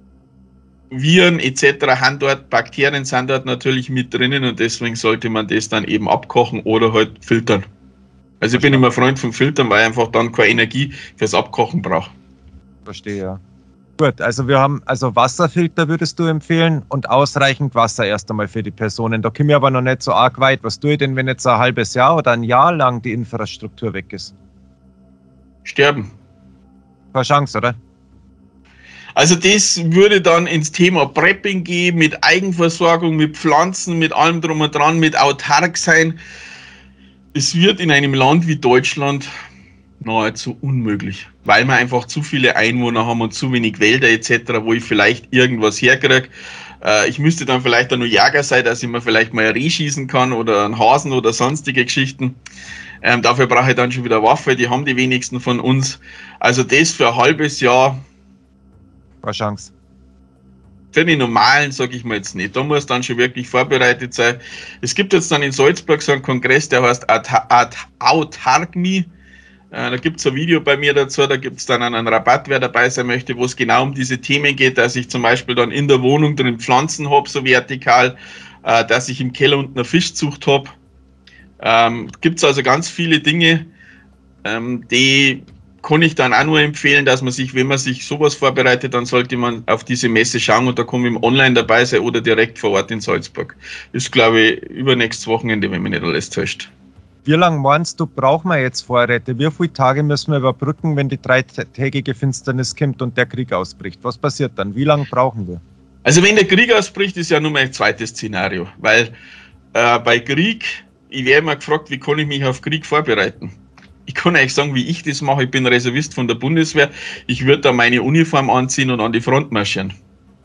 Viren etc. haben dort, Bakterien sind dort natürlich mit drinnen und deswegen sollte man das dann eben abkochen oder halt filtern. Also ich bin immer Freund vom Filtern, weil ich einfach dann keine Energie fürs Abkochen brauche. Verstehe, ja. Gut, also wir haben, also Wasserfilter würdest du empfehlen und ausreichend Wasser erst einmal für die Personen. Da kommen wir aber noch nicht so arg weit. Was tue ich denn, wenn jetzt ein halbes Jahr oder ein Jahr lang die Infrastruktur weg ist? Sterben. Keine Chance, oder? Also das würde dann ins Thema Prepping gehen, mit Eigenversorgung, mit Pflanzen, mit allem drum und dran, mit autark sein. Es wird in einem Land wie Deutschland nahezu unmöglich, weil wir einfach zu viele Einwohner haben und zu wenig Wälder etc., wo ich vielleicht irgendwas herkriege. Ich müsste dann vielleicht auch nur Jäger sein, dass ich mir vielleicht mal ein Reh schießen kann oder einen Hasen oder sonstige Geschichten. Dafür brauche ich dann schon wieder Waffe, die haben die wenigsten von uns. Also das für ein halbes Jahr. Keine Chance. Für die normalen sage ich mal jetzt nicht. Da muss dann schon wirklich vorbereitet sein. Es gibt jetzt dann in Salzburg so einen Kongress, der heißt Autarkmi. Da gibt es ein Video bei mir dazu, da gibt es dann einen Rabatt, wer dabei sein möchte, wo es genau um diese Themen geht, dass ich zum Beispiel dann in der Wohnung drin Pflanzen habe, so vertikal, dass ich im Keller unten eine Fischzucht habe. Gibt es also ganz viele Dinge, die kann ich dann auch nur empfehlen, dass man sich, wenn man sich sowas vorbereitet, dann sollte man auf diese Messe schauen und da kann man online dabei sein oder direkt vor Ort in Salzburg. Ist, glaube ich, übernächstes Wochenende, wenn mich nicht alles täuscht. Wie lange meinst du, brauchen wir jetzt Vorräte? Wie viele Tage müssen wir überbrücken, wenn die 3-tägige Finsternis kommt und der Krieg ausbricht? Was passiert dann? Wie lange brauchen wir? Also wenn der Krieg ausbricht, ist ja nur mein zweites Szenario, weil bei Krieg, ich werde immer gefragt, wie kann ich mich auf Krieg vorbereiten? Ich kann euch sagen, wie ich das mache. Ich bin Reservist von der Bundeswehr. Ich würde da meine Uniform anziehen und an die Front marschieren.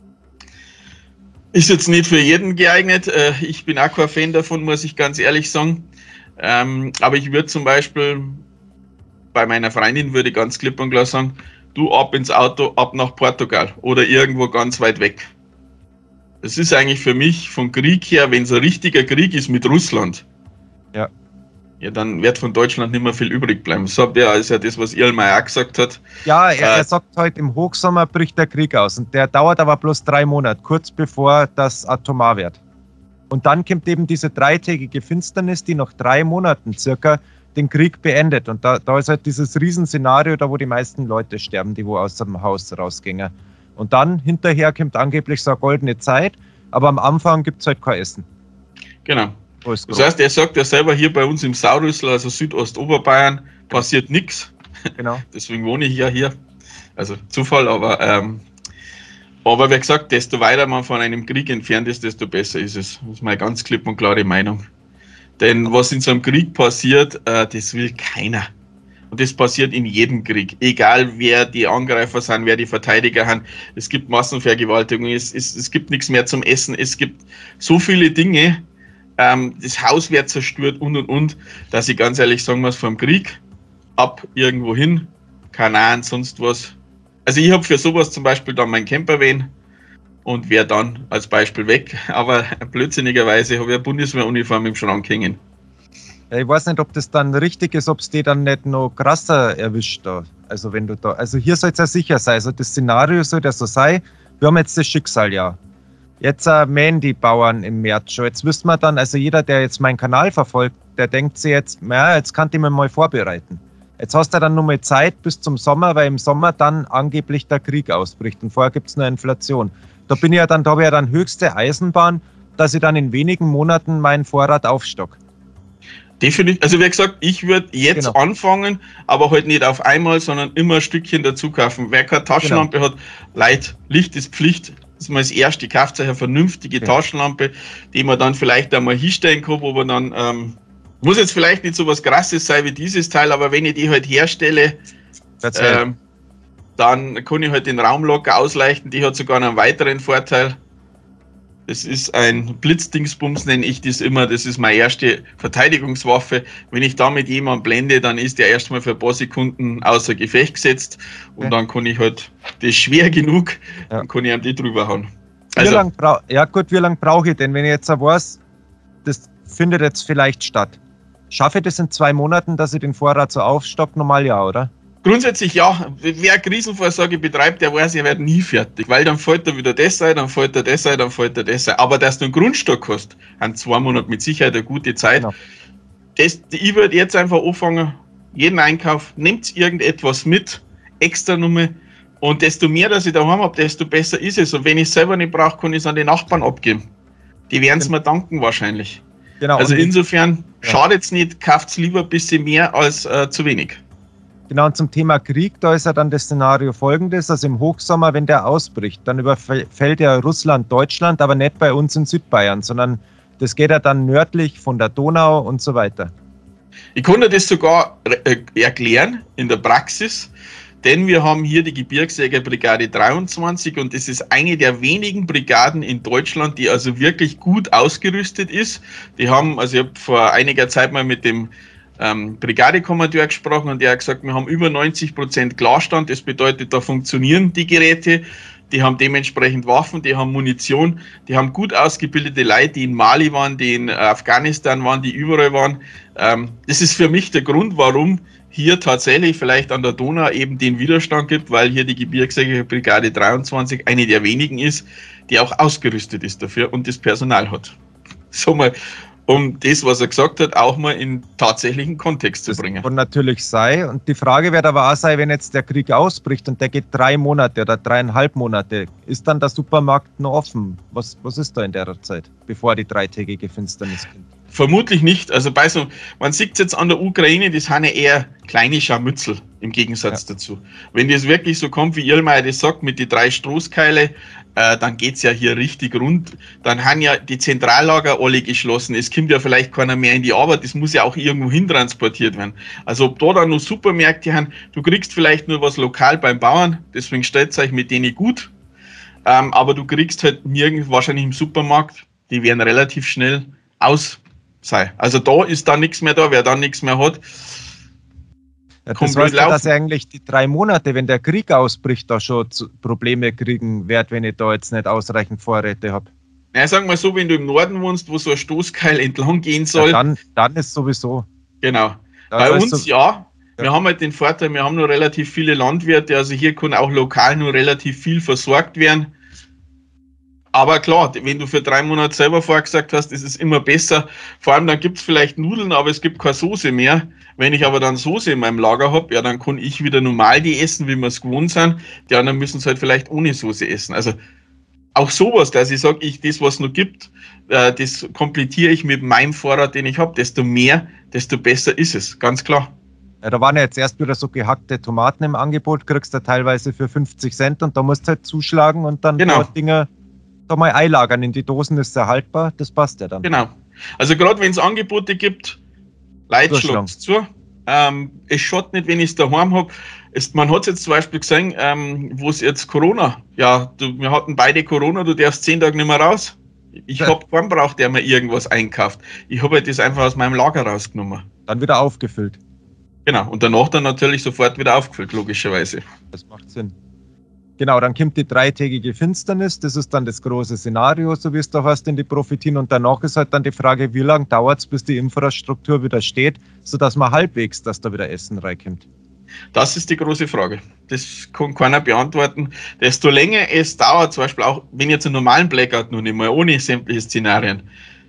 Ist jetzt nicht für jeden geeignet. Ich bin auch kein Fan davon, muss ich ganz ehrlich sagen. Aber ich würde zum Beispiel bei meiner Freundin würde ich ganz klipp und klar sagen, du ab ins Auto, ab nach Portugal oder irgendwo ganz weit weg. Das ist eigentlich für mich vom Krieg her, wenn es ein richtiger Krieg ist mit Russland, ja, dann wird von Deutschland nicht mehr viel übrig bleiben. So ist ja das, was Irlmeier auch gesagt hat. Ja, er sagt heute, im Hochsommer bricht der Krieg aus und der dauert aber bloß 3 Monate, kurz bevor das atomar wird. Und dann kommt eben diese 3-tägige Finsternis, die nach 3 Monaten circa den Krieg beendet. Und da ist halt dieses Riesenszenario, da wo die meisten Leute sterben, die wo aus dem Haus rausgingen. Und dann hinterher kommt angeblich so eine goldene Zeit, aber am Anfang gibt es halt kein Essen. Genau. Das heißt, er sagt ja selber, hier bei uns im Saurüssel, also Südostoberbayern, passiert nichts. Genau. Deswegen wohne ich ja hier. Also Zufall, aber wie gesagt, desto weiter man von einem Krieg entfernt ist, desto besser ist es. Das ist meine ganz klipp und klare Meinung. Denn was in so einem Krieg passiert, das will keiner. Und das passiert in jedem Krieg. Egal wer die Angreifer sind, wer die Verteidiger sind. Es gibt Massenvergewaltigungen, es gibt nichts mehr zum Essen. Es gibt so viele Dinge. Das Haus wird zerstört und, dass ich ganz ehrlich sagen muss, vom Krieg ab irgendwo hin, Kanaren, sonst was. Also ich habe für sowas zum Beispiel dann mein Campervan und wäre dann als Beispiel weg. Aber blödsinnigerweise habe ich eine Bundeswehruniform im Schrank hängen. Ich weiß nicht, ob das dann richtig ist, ob es die dann nicht noch krasser erwischt da. Also wenn du da. Also hier soll es ja sicher sein. Also das Szenario soll ja so sein. Wir haben jetzt das Schicksaljahr. Jetzt mähen die Bauern im März schon. Jetzt wüsste man dann, also jeder, der jetzt meinen Kanal verfolgt, der denkt sich jetzt, naja, jetzt kann ich mir mal vorbereiten. Jetzt hast du dann nur mal Zeit bis zum Sommer, weil im Sommer dann angeblich der Krieg ausbricht und vorher gibt es eine Inflation. Da habe ich ja dann höchste Eisenbahn, dass ich dann in wenigen Monaten meinen Vorrat aufstock. Definitiv. Also wie gesagt, ich würde jetzt anfangen, aber halt nicht auf einmal, sondern immer ein Stückchen dazu kaufen. Wer keine Taschenlampe hat, Leute, Licht ist Pflicht. Das ist mal das Erste, kauft euch eine vernünftige Taschenlampe, die man dann vielleicht einmal hinstellen kann, wo man dann, muss jetzt vielleicht nicht so was Krasses sein wie dieses Teil, aber wenn ich die halt herstelle, dann kann ich halt den Raum locker ausleuchten. Die hat sogar einen weiteren Vorteil. Das ist ein Blitzdingsbums, nenne ich das immer. Das ist meine erste Verteidigungswaffe. Wenn ich damit jemanden blende, dann ist der erstmal für ein paar Sekunden außer Gefecht gesetzt. Und dann kann ich halt, das ist schwer genug, dann kann ich ihm die drüber hauen. Also, wie lange brauche ich denn, wenn ich jetzt weiß, das findet jetzt vielleicht statt? Schaffe ich das in 2 Monaten, dass ich den Vorrat so aufstock? Normal ja, oder? Grundsätzlich ja. Wer Krisenvorsorge betreibt, der weiß, er wird nie fertig. Weil dann fällt er wieder das ein, dann fällt er das ein, dann fällt er das ein. Aber dass du einen Grundstock hast, an 2 Monaten mit Sicherheit eine gute Zeit. Genau. Ich würde jetzt einfach anfangen, jeden Einkauf, nehmt irgendetwas mit, extra Nummer. Und desto mehr, dass ich daheim habe, desto besser ist es. Und wenn ich es selber nicht brauche, kann ich es an die Nachbarn abgeben. Die werden es mir danken wahrscheinlich. Genau. Also insofern schadet es nicht, kauft es lieber ein bisschen mehr als zu wenig. Genau, und zum Thema Krieg, da ist ja dann das Szenario folgendes, also im Hochsommer, wenn der ausbricht, dann überfällt ja Russland Deutschland, aber nicht bei uns in Südbayern, sondern das geht ja dann nördlich von der Donau und so weiter. Ich konnte das sogar erklären in der Praxis, denn wir haben hier die Gebirgsjägerbrigade 23 und das ist eine der wenigen Brigaden in Deutschland, die also wirklich gut ausgerüstet ist. Die haben, also ich habe vor einiger Zeit mal mit dem Brigadekommandeur gesprochen und der hat gesagt, wir haben über 90% Klarstand. Das bedeutet, da funktionieren die Geräte. Die haben dementsprechend Waffen, die haben Munition, die haben gut ausgebildete Leute, die in Mali waren, die in Afghanistan waren, die überall waren. Das ist für mich der Grund, warum hier tatsächlich vielleicht an der Donau eben den Widerstand gibt, weil hier die Gebirgsjägerbrigade 23 eine der wenigen ist, die auch ausgerüstet ist dafür und das Personal hat. So mal, um das, was er gesagt hat, auch mal in tatsächlichen Kontext zu bringen. Das kann natürlich sein. Und die Frage wird aber auch sein, wenn jetzt der Krieg ausbricht und der geht 3 Monate oder 3,5 Monate, ist dann der Supermarkt noch offen? Was ist da in der Zeit, bevor die 3-tägige Finsternis kommt? Vermutlich nicht. Also man sieht es jetzt an der Ukraine, das sind ja eher kleine Scharmützel im Gegensatz dazu. Wenn das wirklich so kommt, wie Irlmeier das sagt, mit den 3 Stoßkeile, dann geht es ja hier richtig rund. Dann haben ja die Zentrallager alle geschlossen. Es kommt ja vielleicht keiner mehr in die Arbeit. Das muss ja auch irgendwo hin transportiert werden. Also ob da dann noch Supermärkte haben, du kriegst vielleicht nur was lokal beim Bauern, deswegen stellt euch mit denen gut. Aber du kriegst halt nirgends, wahrscheinlich im Supermarkt, die werden relativ schnell aus sein. Also da ist dann nichts mehr da, wer dann nichts mehr hat. Ja, das heißt ja, dass eigentlich die 3 Monate, wenn der Krieg ausbricht, da schon Probleme kriegen wird, wenn ich da jetzt nicht ausreichend Vorräte habe. Ja, sagen wir so, wenn du im Norden wohnst, wo so ein Stoßkeil entlang gehen soll. Ja, dann ist sowieso. Genau. Bei uns wir haben halt den Vorteil, wir haben nur relativ viele Landwirte, also hier kann auch lokal nur relativ viel versorgt werden. Aber klar, wenn du für 3 Monate selber vorgesagt hast, ist es immer besser. Vor allem dann gibt es vielleicht Nudeln, aber es gibt keine Soße mehr. Wenn ich aber dann Soße in meinem Lager habe, ja, dann kann ich wieder normal die essen, wie wir es gewohnt sind. Die anderen müssen es halt vielleicht ohne Soße essen. Also auch sowas, dass ich sage, das, was es noch gibt, das komplettiere ich mit meinem Vorrat, den ich habe. Desto mehr, desto besser ist es, ganz klar. Ja, da waren ja jetzt erst wieder so gehackte Tomaten im Angebot, kriegst du teilweise für 50 Cent und da musst du halt zuschlagen und dann Dinge da mal einlagern in die Dosen, ist ja haltbar, das passt ja dann. Genau. Also gerade wenn es Angebote gibt, Leute schlagen es zu. Es schaut nicht, wenn ich es daheim habe. Man hat es jetzt zum Beispiel gesehen, wo es jetzt Corona, wir hatten beide Corona, du darfst 10 Tage nicht mehr raus. Ich habe keinen braucht, der mir irgendwas einkauft. Ich habe halt das einfach aus meinem Lager rausgenommen. Dann wieder aufgefüllt. Genau, und danach dann natürlich sofort wieder aufgefüllt, logischerweise. Das macht Sinn. Genau, dann kommt die 3-tägige Finsternis, das ist dann das große Szenario, so wie es da heißt in die Prophetien. Und danach ist halt dann die Frage, wie lange dauert es, bis die Infrastruktur wieder steht, sodass man halbwegs, dass da wieder Essen reinkommt. Das ist die große Frage. Das kann keiner beantworten. Desto länger es dauert, zum Beispiel auch, wenn jetzt einen normalen Blackout noch nicht mal, ohne sämtliche Szenarien,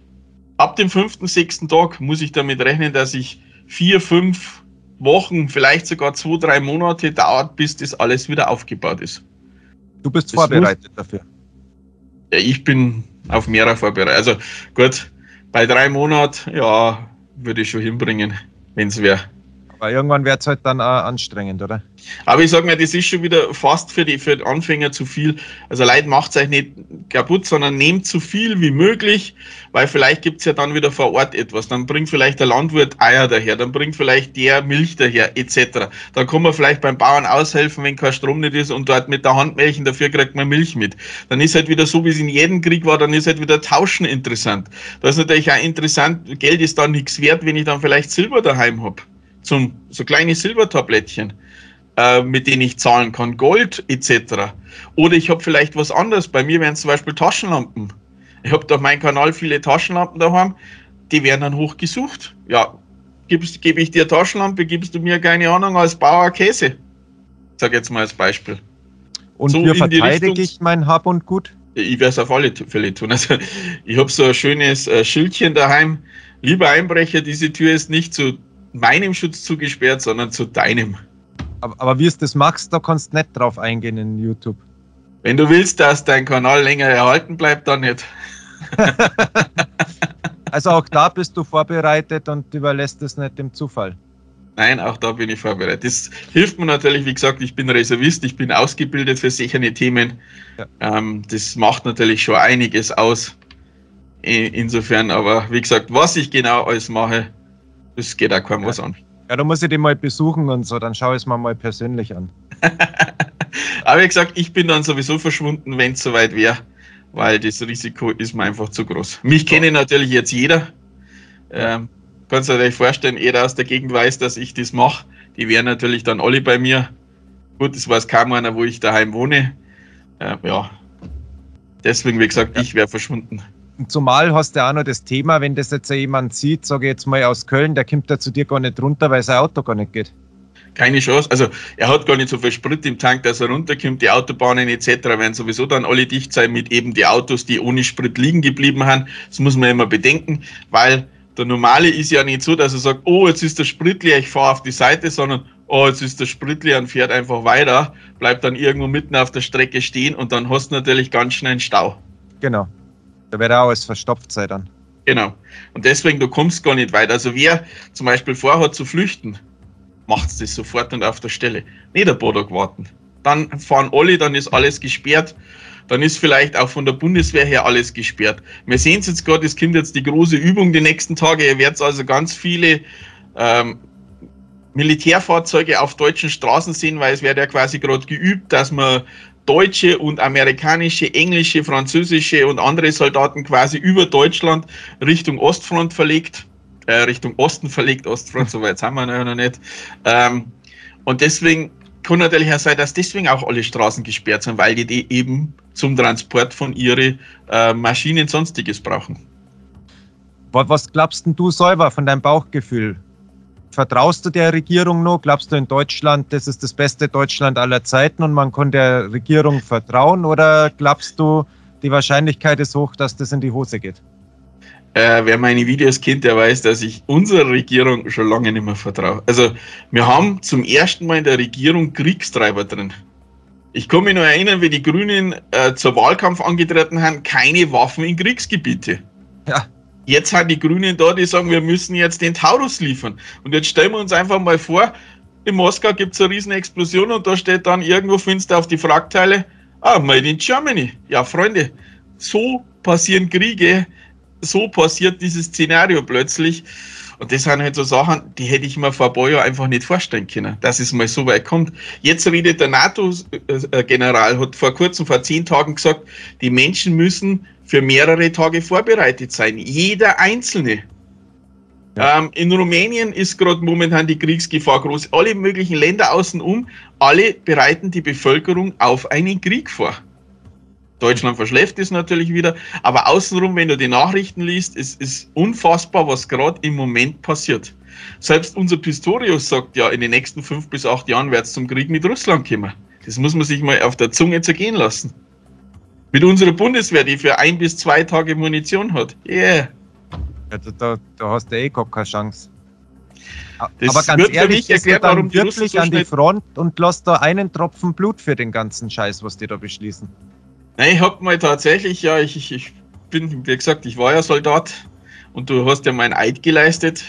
ab dem 5., 6. Tag muss ich damit rechnen, dass ich 4, 5 Wochen, vielleicht sogar 2, 3 Monate dauert, bis das alles wieder aufgebaut ist. Du bist vorbereitet dafür? Ja, ich bin auf mehrere vorbereitet. Also gut, bei 3 Monaten, ja, würde ich schon hinbringen, wenn es wäre. Aber irgendwann wird es halt dann auch anstrengend, oder? Aber ich sage mir, das ist schon wieder fast für die Anfänger zu viel. Also Leute, macht es euch nicht kaputt, sondern nehmt so viel wie möglich, weil vielleicht gibt es ja dann wieder vor Ort etwas. Dann bringt vielleicht der Landwirt Eier daher, dann bringt vielleicht der Milch daher, etc. Dann kann man vielleicht beim Bauern aushelfen, wenn kein Strom nicht ist und dort mit der Hand melken, dafür kriegt man Milch mit. Dann ist halt wieder so, wie es in jedem Krieg war, dann ist halt wieder Tauschen interessant. Das ist natürlich auch interessant, Geld ist dann nichts wert, wenn ich dann vielleicht Silber daheim habe. So kleine Silbertablettchen, mit denen ich zahlen kann, Gold etc. Oder ich habe vielleicht was anderes. Bei mir wären es zum Beispiel Taschenlampen. Ich habe auf meinem Kanal viele Taschenlampen daheim, die werden dann hochgesucht. Ja, gebe ich dir Taschenlampe, gibst du mir, keine Ahnung, als Bauer Käse. Sag jetzt mal als Beispiel. Und so wie verteidige ich mein Hab und Gut? Ich werde es auf alle Fälle tun. Also, ich habe so ein schönes Schildchen daheim. Lieber Einbrecher, diese Tür ist nicht zu meinem Schutz zugesperrt, sondern zu deinem. Aber wie du das machst, da kannst du nicht drauf eingehen in YouTube. Wenn du willst, dass dein Kanal länger erhalten bleibt, dann nicht. Also auch da bist du vorbereitet und überlässt es nicht dem Zufall. Nein, auch da bin ich vorbereitet. Das hilft mir natürlich, wie gesagt, ich bin Reservist, ich bin ausgebildet für solche Themen. Ja. Das macht natürlich schon einiges aus. Insofern, aber wie gesagt, was ich genau alles mache, das geht auch keinem was an. Ja, da muss ich den mal besuchen und so, dann schaue ich es mir mal persönlich an. Aber wie gesagt, ich bin dann sowieso verschwunden, wenn es soweit wäre, weil das Risiko ist mir einfach zu groß. Mich kennt natürlich jetzt jeder. kannst du dir vorstellen, jeder aus der Gegend weiß, dass ich das mache. Die wären natürlich dann alle bei mir. Gut, das weiß kaum einer, wo ich daheim wohne. Ja, deswegen, wie gesagt, ich wäre verschwunden. Zumal hast du auch noch das Thema, wenn das jetzt jemand sieht, sage ich jetzt mal aus Köln, der kommt da zu dir gar nicht runter, weil sein Auto gar nicht geht. Keine Chance. Also er hat gar nicht so viel Sprit im Tank, dass er runterkommt. Die Autobahnen etc. werden sowieso dann alle dicht sein mit eben die Autos, die ohne Sprit liegen geblieben haben. Das muss man immer bedenken, weil der Normale ist ja nicht so, dass er sagt, oh, jetzt ist der Sprit leer, ich fahre auf die Seite, sondern oh, jetzt ist der Sprit leer und fährt einfach weiter, bleibt dann irgendwo mitten auf der Strecke stehen und dann hast du natürlich ganz schnell einen Stau. Genau. Da wird auch alles verstopft sein dann. Genau. Und deswegen, du kommst gar nicht weit. Also wer zum Beispiel vorhat zu flüchten, macht das sofort und auf der Stelle. Nicht ein paar Tage warten. Dann fahren alle, dann ist alles gesperrt. Dann ist vielleicht auch von der Bundeswehr her alles gesperrt. Wir sehen es jetzt gerade, es kommt jetzt die große Übung die nächsten Tage. Ihr werdet also ganz viele Militärfahrzeuge auf deutschen Straßen sehen, weil es wird ja quasi gerade geübt, dass man deutsche und amerikanische, englische, französische und andere Soldaten quasi über Deutschland Richtung Ostfront verlegt. Richtung Osten verlegt, Ostfront, so weit sind wir noch nicht. Und deswegen kann natürlich auch sein, dass deswegen auch alle Straßen gesperrt sind, weil die eben zum Transport von ihren Maschinen sonstiges brauchen. Was glaubst denn du selber von deinem Bauchgefühl? Vertraust du der Regierung noch? Glaubst du in Deutschland, das ist das beste Deutschland aller Zeiten und man kann der Regierung vertrauen? Oder glaubst du, die Wahrscheinlichkeit ist hoch, dass das in die Hose geht? Wer meine Videos kennt, der weiß, dass ich unserer Regierung schon lange nicht mehr vertraue. Also wir haben zum ersten Mal in der Regierung Kriegstreiber drin. Ich kann mich noch erinnern, wie die Grünen zur Wahlkampf angetreten haben, keine Waffen in Kriegsgebiete. Ja. Jetzt haben die Grünen da, die sagen, wir müssen jetzt den Taurus liefern. Und jetzt stellen wir uns einfach mal vor, in Moskau gibt es eine riesen Explosion und da steht dann irgendwo, findest du auf die Fragteile, Made in Germany. Ja, Freunde, so passieren Kriege. So passiert dieses Szenario plötzlich. Und das sind halt so Sachen, die hätte ich mir vor ein paar Jahren einfach nicht vorstellen können, dass es mal so weit kommt. Jetzt redet der NATO-General, hat vor kurzem, vor 10 Tagen gesagt, die Menschen müssen für mehrere Tage vorbereitet sein. Jeder Einzelne. Ja. In Rumänien ist gerade momentan die Kriegsgefahr groß. Alle möglichen Länder außenum, alle bereiten die Bevölkerung auf einen Krieg vor. Deutschland verschläft es natürlich wieder, aber außenrum, wenn du die Nachrichten liest, es ist unfassbar, was gerade im Moment passiert. Selbst unser Pistorius sagt ja, in den nächsten 5 bis 8 Jahren wird es zum Krieg mit Russland kommen. Das muss man sich mal auf der Zunge zergehen lassen. Mit unserer Bundeswehr, die für 1 bis 2 Tage Munition hat. Yeah. Ja, da hast du eh gar keine Chance. Das aber ganz ehrlich, erklärt, warum die wirklich so an die Front und lass da einen Tropfen Blut für den ganzen Scheiß, was die da beschließen. Nein, ich habe mal tatsächlich, ja, ich bin, wie gesagt, ich war ja Soldat und du hast ja meinen Eid geleistet.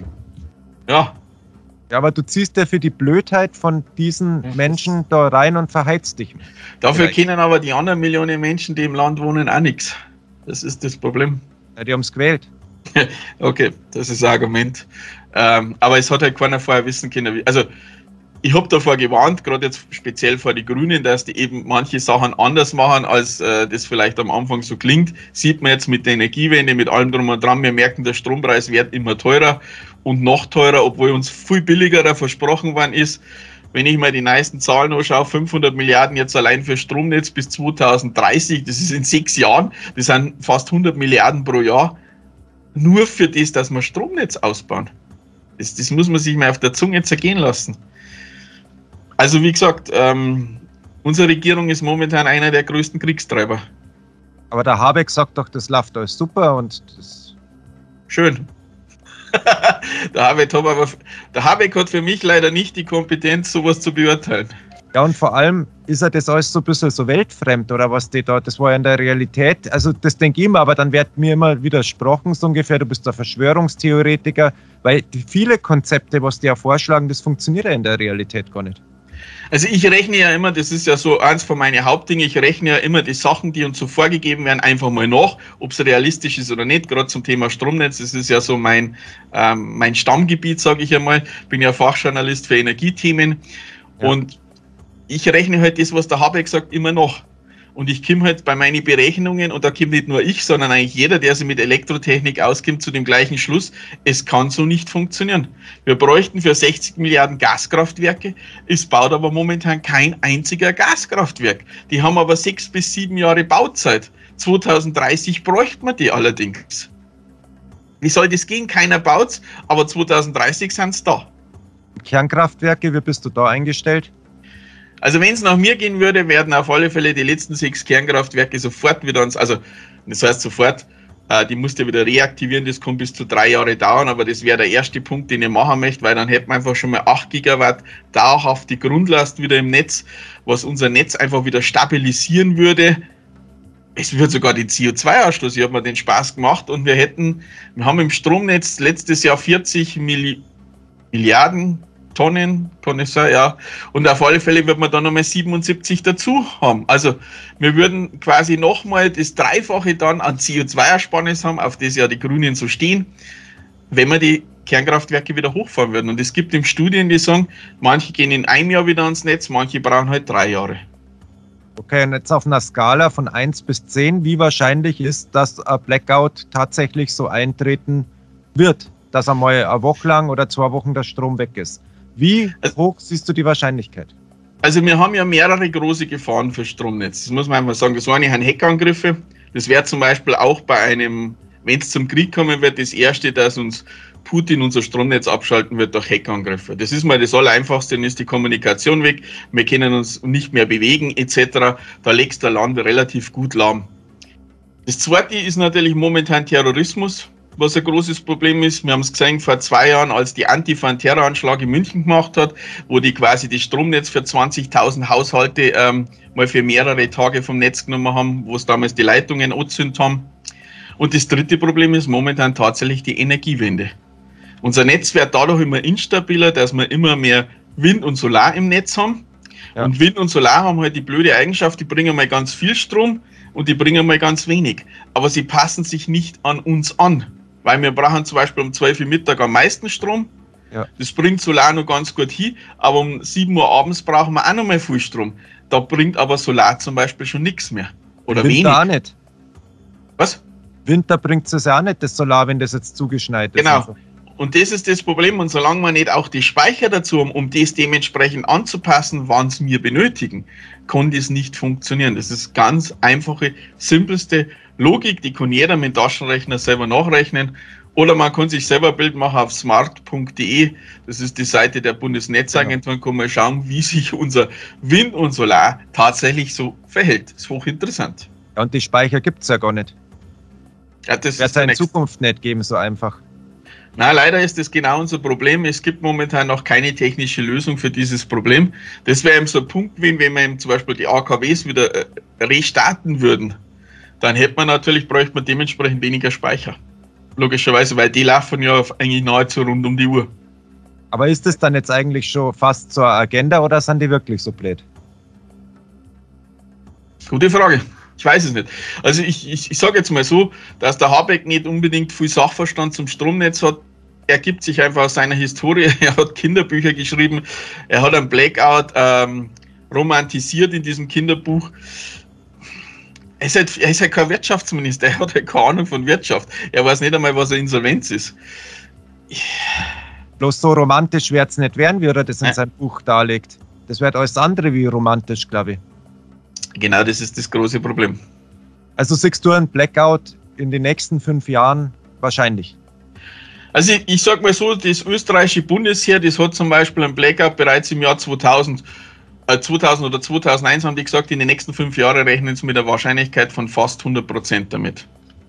Ja. Ja, aber du ziehst ja für die Blödheit von diesen Menschen da rein und verheizt dich. Dafür kennen aber die anderen Millionen Menschen, die im Land wohnen, auch nichts. Das ist das Problem. Ja, die haben es gewählt. Okay, das ist ein Argument. Aber es hat halt keiner vorher wissen können. Also, ich habe davor gewarnt, gerade jetzt speziell vor die Grünen, dass die eben manche Sachen anders machen, als das vielleicht am Anfang so klingt. Sieht man jetzt mit der Energiewende, mit allem drum und dran. Wir merken, der Strompreis wird immer teurer und noch teurer, obwohl uns viel billiger versprochen worden ist. Wenn ich mal die neuesten Zahlen anschaue, 500 Milliarden jetzt allein für Stromnetz bis 2030, das ist in 6 Jahren, das sind fast 100 Milliarden pro Jahr. Nur für das, dass wir Stromnetz ausbauen. Das muss man sich mal auf der Zunge zergehen lassen. Also wie gesagt, unsere Regierung ist momentan einer der größten Kriegstreiber. Aber der Habeck sagt doch, das läuft alles super und das... Schön. Der Habeck hat für mich leider nicht die Kompetenz, sowas zu beurteilen. Ja, und vor allem ist er das alles so ein bisschen so weltfremd, oder was die da, das war ja in der Realität, also das denke ich immer, aber dann wird mir immer widersprochen, so ungefähr, du bist ein Verschwörungstheoretiker, weil viele Konzepte, was die ja vorschlagen, das funktioniert ja in der Realität gar nicht. Also ich rechne ja immer, das ist ja so eins von meinen Hauptdingen, ich rechne ja immer die Sachen, die uns so vorgegeben werden, einfach mal nach, ob es realistisch ist oder nicht, gerade zum Thema Stromnetz, das ist ja so mein Stammgebiet, sage ich einmal, bin ja Fachjournalist für Energiethemen und ich rechne halt das, was der Habeck sagt, immer nach. Und ich komme halt bei meinen Berechnungen, und da kommt nicht nur ich, sondern eigentlich jeder, der sich mit Elektrotechnik auskennt, zu dem gleichen Schluss, es kann so nicht funktionieren. Wir bräuchten für 60 Milliarden Gaskraftwerke, es baut aber momentan kein einziger Gaskraftwerk. Die haben aber 6 bis 7 Jahre Bauzeit. 2030 bräuchte man die allerdings. Wie soll das gehen? Keiner baut's, aber 2030 sind es da. Kernkraftwerke, wie bist du da eingestellt? Also wenn es nach mir gehen würde, werden auf alle Fälle die letzten 6 Kernkraftwerke sofort wieder das heißt sofort, die musst du wieder reaktivieren, das kann bis zu 3 Jahre dauern, aber das wäre der erste Punkt, den ich machen möchte, weil dann hätten wir einfach schon mal 8 Gigawatt dauerhaft die Grundlast wieder im Netz, was unser Netz einfach wieder stabilisieren würde. Es wird sogar den CO2-Ausstoß, ich habe mir den Spaß gemacht, und wir haben im Stromnetz letztes Jahr 40 Milliarden Tonnen, kann ich sagen, ja. Und auf alle Fälle wird man dann nochmal 77 dazu haben. Also wir würden quasi nochmal das Dreifache dann an CO2-Ersparnis haben, auf das ja die Grünen so stehen, wenn wir die Kernkraftwerke wieder hochfahren würden. Und es gibt eben Studien, die sagen, manche gehen in einem Jahr wieder ans Netz, manche brauchen halt 3 Jahre. Okay, und jetzt auf einer Skala von 1 bis 10, wie wahrscheinlich ist, dass ein Blackout tatsächlich so eintreten wird, dass einmal eine Woche lang oder 2 Wochen der Strom weg ist? Wie hoch siehst du die Wahrscheinlichkeit? Also wir haben ja mehrere große Gefahren für Stromnetz. Das muss man einfach sagen. Das eine sind Hackerangriffe. Das wäre zum Beispiel auch wenn es zum Krieg kommen wird, das Erste, dass uns Putin unser Stromnetz abschalten wird durch Hackerangriffe. Das ist mal das Allereinfachste, dann ist die Kommunikation weg, wir können uns nicht mehr bewegen etc. Da legst du das Land relativ gut lahm. Das Zweite ist natürlich momentan Terrorismus, was ein großes Problem ist. Wir haben es gesehen vor 2 Jahren, als die Antifa einen Terroranschlag in München gemacht hat, wo die quasi das Stromnetz für 20.000 Haushalte mal für mehrere Tage vom Netz genommen haben, wo es damals die Leitungen angezündet haben. Und das dritte Problem ist momentan tatsächlich die Energiewende. Unser Netz wird dadurch immer instabiler, dass wir immer mehr Wind und Solar im Netz haben. Ja. Und Wind und Solar haben halt die blöde Eigenschaft, die bringen mal ganz viel Strom und die bringen mal ganz wenig. Aber sie passen sich nicht an uns an. Weil wir brauchen zum Beispiel um 12 Uhr Mittag am meisten Strom. Ja. Das bringt Solar noch ganz gut hin. Aber um 7 Uhr abends brauchen wir auch noch mal viel Strom. Da bringt aber Solar zum Beispiel schon nichts mehr. Oder Winter wenig. Auch nicht. Was? Winter bringt es ja auch nicht, das Solar, wenn das jetzt zugeschneit ist. Genau. Also. Und das ist das Problem. Und solange wir nicht auch die Speicher dazu haben, um das dementsprechend anzupassen, wann es wir benötigen, kann das nicht funktionieren. Das ist ganz einfache, simpelste Logik, die kann jeder mit dem Taschenrechner selber nachrechnen. Oder man kann sich selber ein Bild machen auf smart.de. Das ist die Seite der Bundesnetzagentur. Dann kann man schauen, wie sich unser Wind und Solar tatsächlich so verhält. Das ist hochinteressant. Ja, und die Speicher gibt es ja gar nicht. Ja, das wird es in Zukunft nicht geben, so einfach. Na, leider ist das genau unser Problem. Es gibt momentan noch keine technische Lösung für dieses Problem. Das wäre eben so ein Punkt, wenn wir eben zum Beispiel die AKWs wieder restarten würden. Dann bräuchte man dementsprechend weniger Speicher. Logischerweise, weil die laufen ja eigentlich nahezu rund um die Uhr. Aber ist das dann jetzt eigentlich schon fast zur Agenda oder sind die wirklich so blöd? Gute Frage. Ich weiß es nicht. Also ich sage jetzt mal so, dass der Habeck nicht unbedingt viel Sachverstand zum Stromnetz hat. Er gibt sich einfach aus seiner Historie. Er hat Kinderbücher geschrieben. Er hat einen Blackout romantisiert in diesem Kinderbuch. Er ist halt kein Wirtschaftsminister. Er hat halt keine Ahnung von Wirtschaft. Er weiß nicht einmal, was eine Insolvenz ist. Bloß so romantisch wird es nicht werden, wie er das in seinem Buch darlegt. Das wird alles andere wie romantisch, glaube ich. Genau, das ist das große Problem. Also siehst du einen Blackout in den nächsten 5 Jahren wahrscheinlich? Also ich sage mal so, das österreichische Bundesheer, das hat zum Beispiel einen Blackout bereits im Jahr 2000 oder 2001 haben die gesagt, in den nächsten 5 Jahren rechnen sie mit einer Wahrscheinlichkeit von fast 100% damit.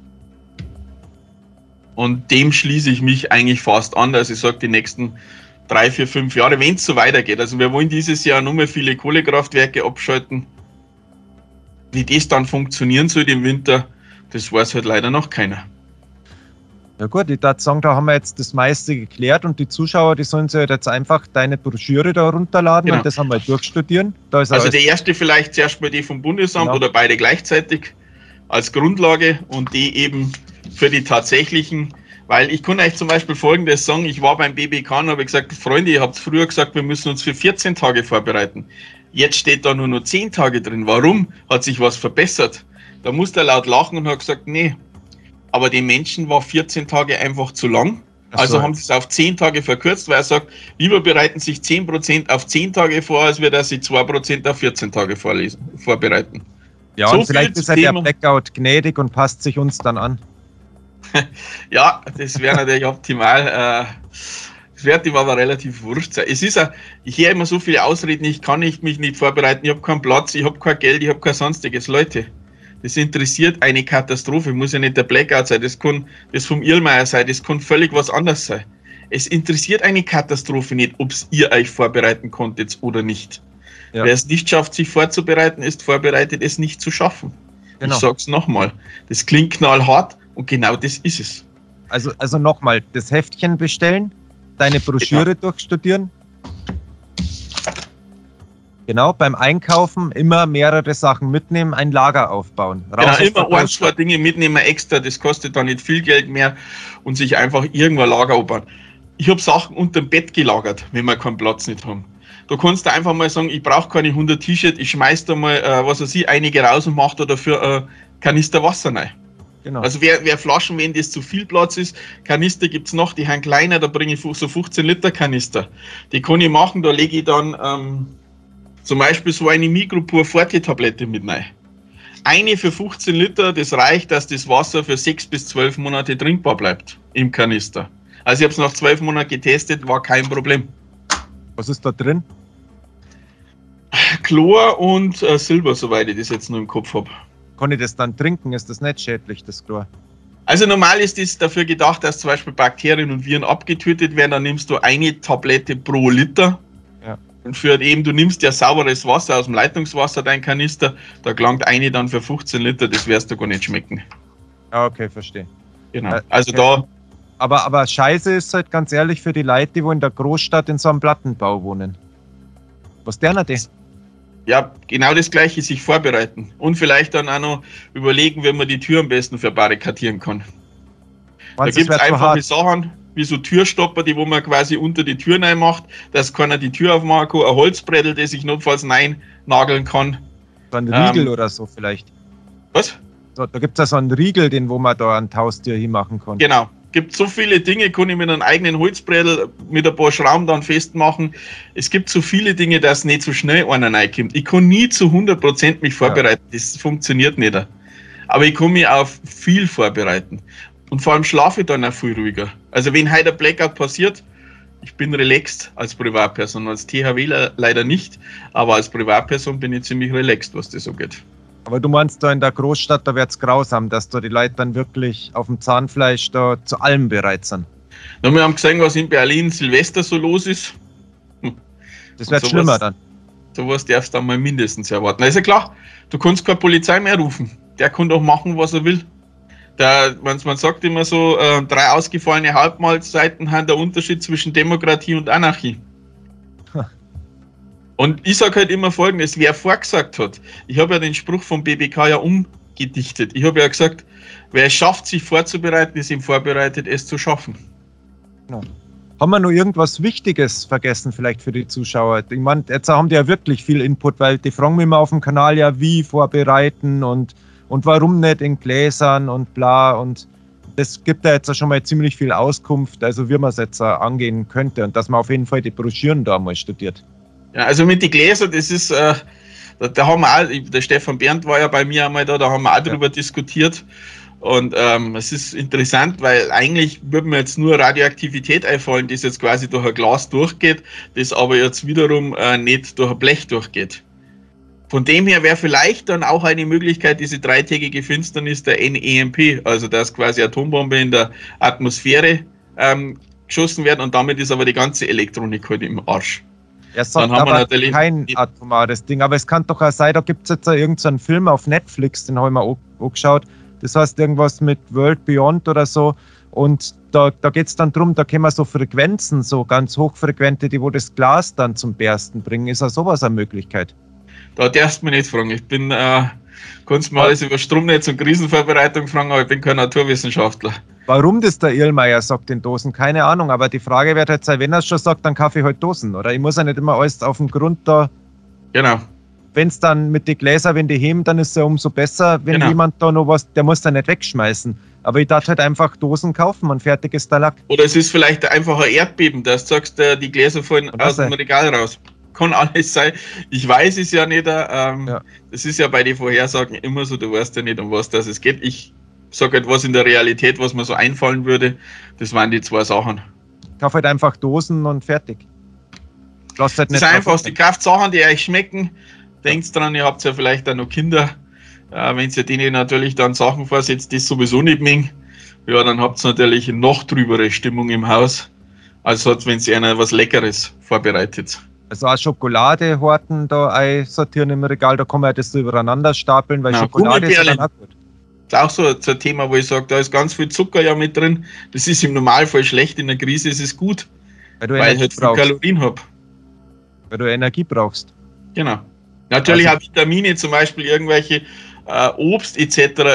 Und dem schließe ich mich eigentlich fast an, dass ich sage, die nächsten 3, 4, 5 Jahre, wenn es so weitergeht. Also wir wollen dieses Jahr nur mehr viele Kohlekraftwerke abschalten. Wie das dann funktionieren soll im Winter, das weiß halt leider noch keiner. Ja gut, ich würde sagen, da haben wir jetzt das meiste geklärt und die Zuschauer, die sollen sich jetzt einfach deine Broschüre da runterladen und das einmal durchstudieren. Da ist also der erste vielleicht zuerst mal die vom Bundesamt oder beide gleichzeitig als Grundlage und die eben für die tatsächlichen, weil ich kann euch zum Beispiel Folgendes sagen, ich war beim BBK und habe gesagt, Freunde, ihr habt früher gesagt, wir müssen uns für 14 Tage vorbereiten. Jetzt steht da nur noch 10 Tage drin. Warum? Hat sich was verbessert? Da musste er laut lachen und hat gesagt, nee. Aber den Menschen war 14 Tage einfach zu lang. Also haben sie es auf 10 Tage verkürzt, weil er sagt, lieber bereiten sich 10% auf 10 Tage vor, als wir dass sie 2% auf 14 Tage vorbereiten. Ja, so und vielleicht ist halt der Blackout gnädig und passt sich uns dann an. Ja, das wäre natürlich optimal. Das wird ihm aber relativ wurscht sein. Es ist ja, ich höre immer so viele Ausreden, ich kann mich nicht vorbereiten, ich habe keinen Platz, ich habe kein Geld, ich habe kein sonstiges. Leute, das interessiert eine Katastrophe, muss ja nicht der Blackout sein, das kann das vom Irlmeier sein, das kann völlig was anderes sein. Es interessiert eine Katastrophe nicht, ob ihr euch vorbereiten konntet oder nicht. Ja. Wer es nicht schafft, sich vorzubereiten, ist vorbereitet, es nicht zu schaffen. Genau. Ich sag's nochmal, das klingt knallhart und genau das ist es. Also nochmal, das Heftchen bestellen, deine Broschüre durchstudieren. Genau, beim Einkaufen immer mehrere Sachen mitnehmen, ein Lager aufbauen. Genau, immer ein, zwei Dinge mitnehmen extra, das kostet dann nicht viel Geld mehr und sich einfach irgendwo ein Lager aufbauen. Ich habe Sachen unter dem Bett gelagert, wenn wir keinen Platz nicht haben. Da kannst du einfach mal sagen, ich brauche keine 100 T-Shirts, ich schmeiß da mal, was weiß ich, einige raus und mache da dafür Kanister Wasser rein. Genau. Also wer Flaschen, wenn das zu viel Platz ist, Kanister gibt es noch, die haben kleiner, da bringe ich so 15 Liter Kanister. Die kann ich machen, da lege ich dann zum Beispiel so eine Micropur-Forte-Tablette mit rein. Eine für 15 Liter, das reicht, dass das Wasser für 6 bis 12 Monate trinkbar bleibt im Kanister. Also ich habe es nach 12 Monaten getestet, war kein Problem. Was ist da drin? Chlor und Silber, soweit ich das jetzt nur im Kopf habe. Kann ich das dann trinken? Ist das nicht schädlich, das Chlor? Also normal ist das dafür gedacht, dass zum Beispiel Bakterien und Viren abgetötet werden. Dann nimmst du eine Tablette pro Liter. Ja. Und für eben, du nimmst ja sauberes Wasser aus dem Leitungswasser, dein Kanister, da gelangt eine dann für 15 Liter, das wirst du gar nicht schmecken. Ah, okay, verstehe. Genau, also da... Aber scheiße ist halt ganz ehrlich für die Leute, die wo in der Großstadt in so einem Plattenbau wohnen. Was der noch das? Ja, genau das Gleiche, sich vorbereiten. Und vielleicht dann auch noch überlegen, wie man die Tür am besten verbarrikadieren kann. Da gibt es einfache Sachen, wie so Türstopper, die wo man quasi unter die Tür rein macht, dass keiner die Tür aufmachen kann, ein Holzbrettel, das ich notfalls rein nageln kann. So ein Riegel oder so vielleicht. Was? So, da gibt es ja so einen Riegel, den wo man da an Haustür hinmachen kann. Genau. Gibt so viele Dinge, kann ich mit einem eigenen Holzbrettel mit ein paar Schrauben dann festmachen. Es gibt so viele Dinge, dass nicht so schnell einer reinkommt. Ich kann nie zu 100% mich vorbereiten, das funktioniert nicht. Aber ich kann mich auf viel vorbereiten. Und vor allem schlafe ich dann auch viel ruhiger. Also wenn heute ein Blackout passiert, ich bin relaxed als Privatperson, als THWler leider nicht, aber als Privatperson bin ich ziemlich relaxed, was das so geht. Aber du meinst, da in der Großstadt, da wird es grausam, dass da die Leute dann wirklich auf dem Zahnfleisch da zu allem bereit sind. Na, wir haben gesehen, was in Berlin Silvester so los ist. Das wird schlimmer dann. Sowas darfst du dann mal mindestens erwarten. Also klar, du kannst keine Polizei mehr rufen. Der kann doch machen, was er will. Man sagt immer so, 3 ausgefallene Halbmahlzeiten haben der Unterschied zwischen Demokratie und Anarchie. Und ich sage halt immer Folgendes, wer vorgesagt hat, ich habe ja den Spruch vom BBK ja umgedichtet. Ich habe ja gesagt, wer es schafft, sich vorzubereiten, ist ihm vorbereitet, es zu schaffen. Ja. Haben wir noch irgendwas Wichtiges vergessen vielleicht für die Zuschauer? Ich meine, jetzt haben die ja wirklich viel Input, weil die fragen mich immer auf dem Kanal ja, wie vorbereiten und warum nicht in Gläsern und bla. Und das gibt ja jetzt schon mal ziemlich viel Auskunft, also wie man es jetzt angehen könnte und dass man auf jeden Fall die Broschüren da mal studiert. Ja, also mit den Gläsern, das ist, da haben wir auch, der Stefan Berndt war ja bei mir einmal da haben wir auch drüber diskutiert. Und es ist interessant, weil eigentlich würde mir jetzt nur Radioaktivität einfallen, das jetzt quasi durch ein Glas durchgeht, das aber jetzt wiederum nicht durch ein Blech durchgeht. Von dem her wäre vielleicht dann auch eine Möglichkeit, diese 3-tägige Finsternis der NEMP, also dass quasi Atombombe in der Atmosphäre geschossen werden und damit ist aber die ganze Elektronik halt im Arsch. Ja, dann haben wir natürlich kein atomares Ding, aber es kann doch auch sein, da gibt es jetzt irgendeinen Film auf Netflix, den habe ich mir auch angeschaut, das heißt irgendwas mit World Beyond oder so und da geht es dann darum, da können wir so Frequenzen, so ganz hochfrequente, die wo das Glas dann zum Bersten bringen, ist auch sowas eine Möglichkeit? Da darfst du mich nicht fragen, ich bin, kannst du mir alles über Stromnetz und Krisenvorbereitung fragen, aber ich bin kein Naturwissenschaftler. Warum das der Irlmeier sagt in Dosen, keine Ahnung, aber die Frage wird halt sein, wenn er es schon sagt, dann kaufe ich halt Dosen, oder? Ich muss ja nicht immer alles auf dem Grund da Genau. Wenn es dann mit den Gläsern, wenn die heben, dann ist es ja umso besser, wenn jemand da noch was, der muss da nicht wegschmeißen. Aber ich darf halt einfach Dosen kaufen und fertig ist der Lack. Oder es ist vielleicht einfach ein Erdbeben, dass du sagst, die Gläser fallen aus dem Regal raus. Kann alles sein. Ich weiß es ja nicht. Das ist ja bei den Vorhersagen immer so, du weißt ja nicht, um was das es geht. Ich sage halt, was in der Realität, was mir so einfallen würde, das waren die zwei Sachen. Ich kaufe halt einfach Dosen und fertig. Halt das ist einfach, die kauft Sachen, die euch schmecken. Denkt dran, ihr habt ja vielleicht auch noch Kinder. Wenn ihr denen natürlich dann Sachen vorsetzt, die sowieso nicht mengen, ja, dann habt ihr natürlich eine noch trübere Stimmung im Haus, als wenn ihr einer was Leckeres vorbereitet. Also auch Schokolade horten, da einsortieren im Regal, da kann man das so übereinander stapeln, weil Schokolade ist ja dann auch gut. Das ist auch so ein Thema, wo ich sage, da ist ganz viel Zucker ja mit drin. Das ist im Normalfall schlecht, in der Krise ist es gut, weil ich halt viel Kalorien habe. Weil du Energie brauchst. Genau. Natürlich auch Vitamine, zum Beispiel irgendwelche Obst etc.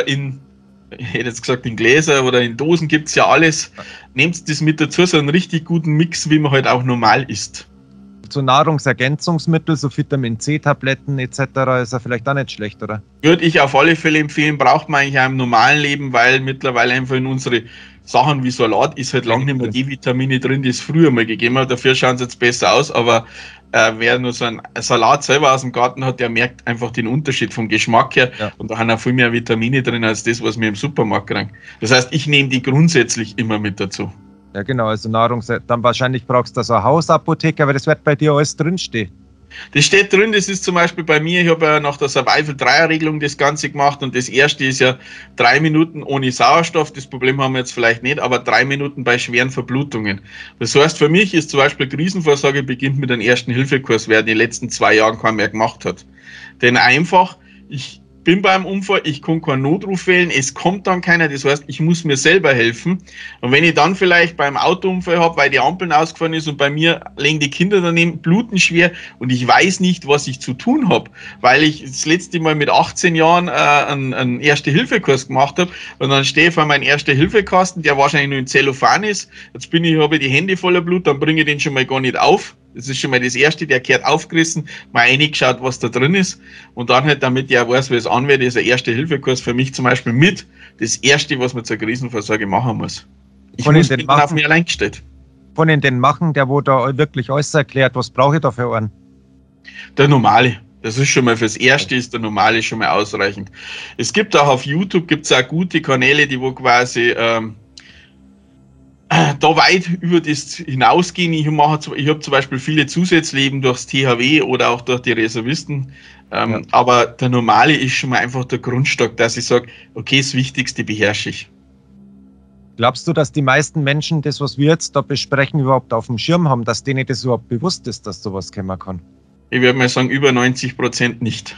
Ich hätte jetzt gesagt, in Gläser oder in Dosen gibt es ja alles. Nehmt das mit dazu, so einen richtig guten Mix, wie man halt auch normal isst. So Nahrungsergänzungsmittel, so Vitamin-C-Tabletten etc. ist ja vielleicht auch nicht schlecht, oder? Würde ich auf alle Fälle empfehlen, braucht man eigentlich auch im normalen Leben, weil mittlerweile einfach in unsere Sachen wie Salat ist halt lange nicht mehr die Vitamine drin, die es früher mal gegeben hat. Dafür schauen sie jetzt besser aus, aber wer nur so einen Salat selber aus dem Garten hat, der merkt einfach den Unterschied vom Geschmack her. Ja. Und da haben auch viel mehr Vitamine drin als das, was wir im Supermarkt kriegen. Das heißt, ich nehme die grundsätzlich immer mit dazu. Ja genau, also dann wahrscheinlich brauchst du so eine Hausapotheke, aber das wird bei dir alles drinstehen. Das steht drin, das ist zum Beispiel bei mir, ich habe ja nach der Survival-3er-Regelung das Ganze gemacht und das erste ist ja 3 Minuten ohne Sauerstoff, das Problem haben wir jetzt vielleicht nicht, aber 3 Minuten bei schweren Verblutungen. Das heißt, für mich ist zum Beispiel Krisenvorsorge beginnt mit einem Ersten-Hilfe-Kurs, wer in den letzten 2 Jahren keinen mehr gemacht hat. Denn einfach, ich bin beim Unfall, ich kann keinen Notruf wählen, es kommt dann keiner, das heißt, ich muss mir selber helfen. Und wenn ich dann vielleicht beim Autounfall habe, weil die Ampeln ausgefahren ist und bei mir liegen die Kinder daneben, bluten schwer und ich weiß nicht, was ich zu tun habe, weil ich das letzte Mal mit 18 Jahren einen Erste-Hilfe-Kurs gemacht habe und dann stehe ich vor meinem Erste-Hilfe-Kasten, der wahrscheinlich nur in Zellophan ist, jetzt habe ich die Hände voller Blut, dann bringe ich den schon mal gar nicht auf. Das ist schon mal das Erste, der gehört aufgerissen, mal reingeschaut, was da drin ist. Und dann halt, damit ich auch weiß, wie es anwendet, ist ein Erste-Hilfe-Kurs für mich zum Beispiel mit das Erste, was man zur Krisenvorsorge machen muss. Ich bin auf mich allein gestellt. Von den machen, der wo da wirklich alles erklärt, was brauche ich da für einen? Der normale. Das ist schon mal fürs Erste, ist der normale schon mal ausreichend. Es gibt auch auf YouTube, gibt es auch gute Kanäle, die wo quasi da weit über das hinausgehen. Ich habe zum Beispiel viele zusätzliche eben durchs THW oder auch durch die Reservisten. Aber der normale ist schon mal einfach der Grundstock, dass ich sage, okay, das Wichtigste beherrsche ich. Glaubst du, dass die meisten Menschen das, was wir jetzt da besprechen, überhaupt auf dem Schirm haben, dass denen das überhaupt bewusst ist, dass sowas kommen kann? Ich würde mal sagen, über 90% nicht.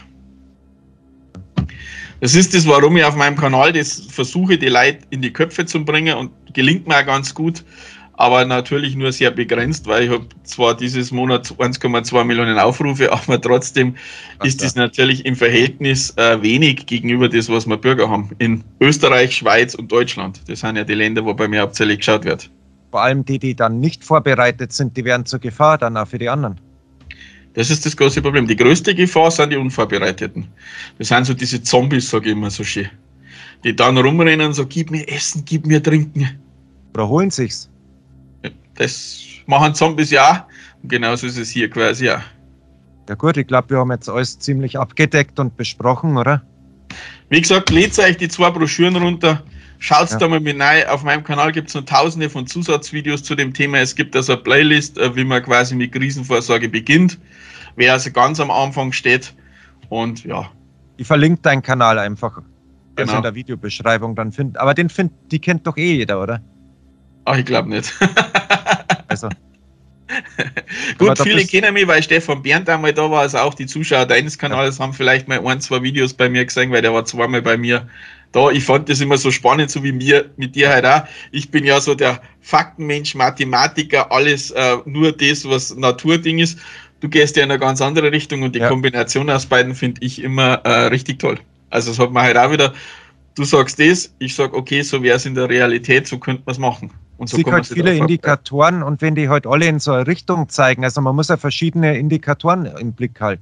Das ist das, warum ich auf meinem Kanal das versuche, die Leute in die Köpfe zu bringen und gelingt mir auch ganz gut, aber natürlich nur sehr begrenzt, weil ich habe zwar dieses Monat 1,2 Millionen Aufrufe, aber trotzdem ist das natürlich im Verhältnis wenig gegenüber das, was wir Bürger haben. In Österreich, Schweiz und Deutschland. Das sind ja die Länder, wo bei mir hauptsächlich geschaut wird. Vor allem die dann nicht vorbereitet sind, die werden zur Gefahr dann auch für die anderen. Das ist das große Problem. Die größte Gefahr sind die Unvorbereiteten. Das sind so diese Zombies, sage ich immer so schön. Die dann rumrennen und so, gib mir Essen, gib mir Trinken. Oder holen sich's. Das machen Zombies ja auch. Und genauso ist es hier quasi auch. Ja gut, ich glaube, wir haben jetzt alles ziemlich abgedeckt und besprochen, oder? Wie gesagt, lädt euch die 2 Broschüren runter. Schaut da mal mit rein. Auf meinem Kanal gibt es noch tausende von Zusatzvideos zu dem Thema. Es gibt also eine Playlist, wie man quasi mit Krisenvorsorge beginnt. Wer also ganz am Anfang steht. Und ja. Ich verlinke deinen Kanal einfach. Also in der Videobeschreibung dann finden. Aber die kennt doch eh jeder, oder? Ach, ich glaube nicht. Also. Gut, viele kennen mich, weil Stefan Bernd einmal da war. Also auch die Zuschauer deines Kanals haben vielleicht mal 1, 2 Videos bei mir gesehen, weil der war zweimal bei mir da. Ich fand das immer so spannend, so wie mir mit dir halt auch. Ich bin ja so der Faktenmensch, Mathematiker, alles nur das, was Naturding ist. Du gehst ja in eine ganz andere Richtung und die Kombination aus beiden finde ich immer richtig toll. Also es hat man halt auch wieder, du sagst das, ich sage, okay, so wäre es in der Realität, so könnte man es machen. Und so es gibt halt viele Indikatoren und wenn die halt alle in so eine Richtung zeigen, also man muss ja verschiedene Indikatoren im Blick halten.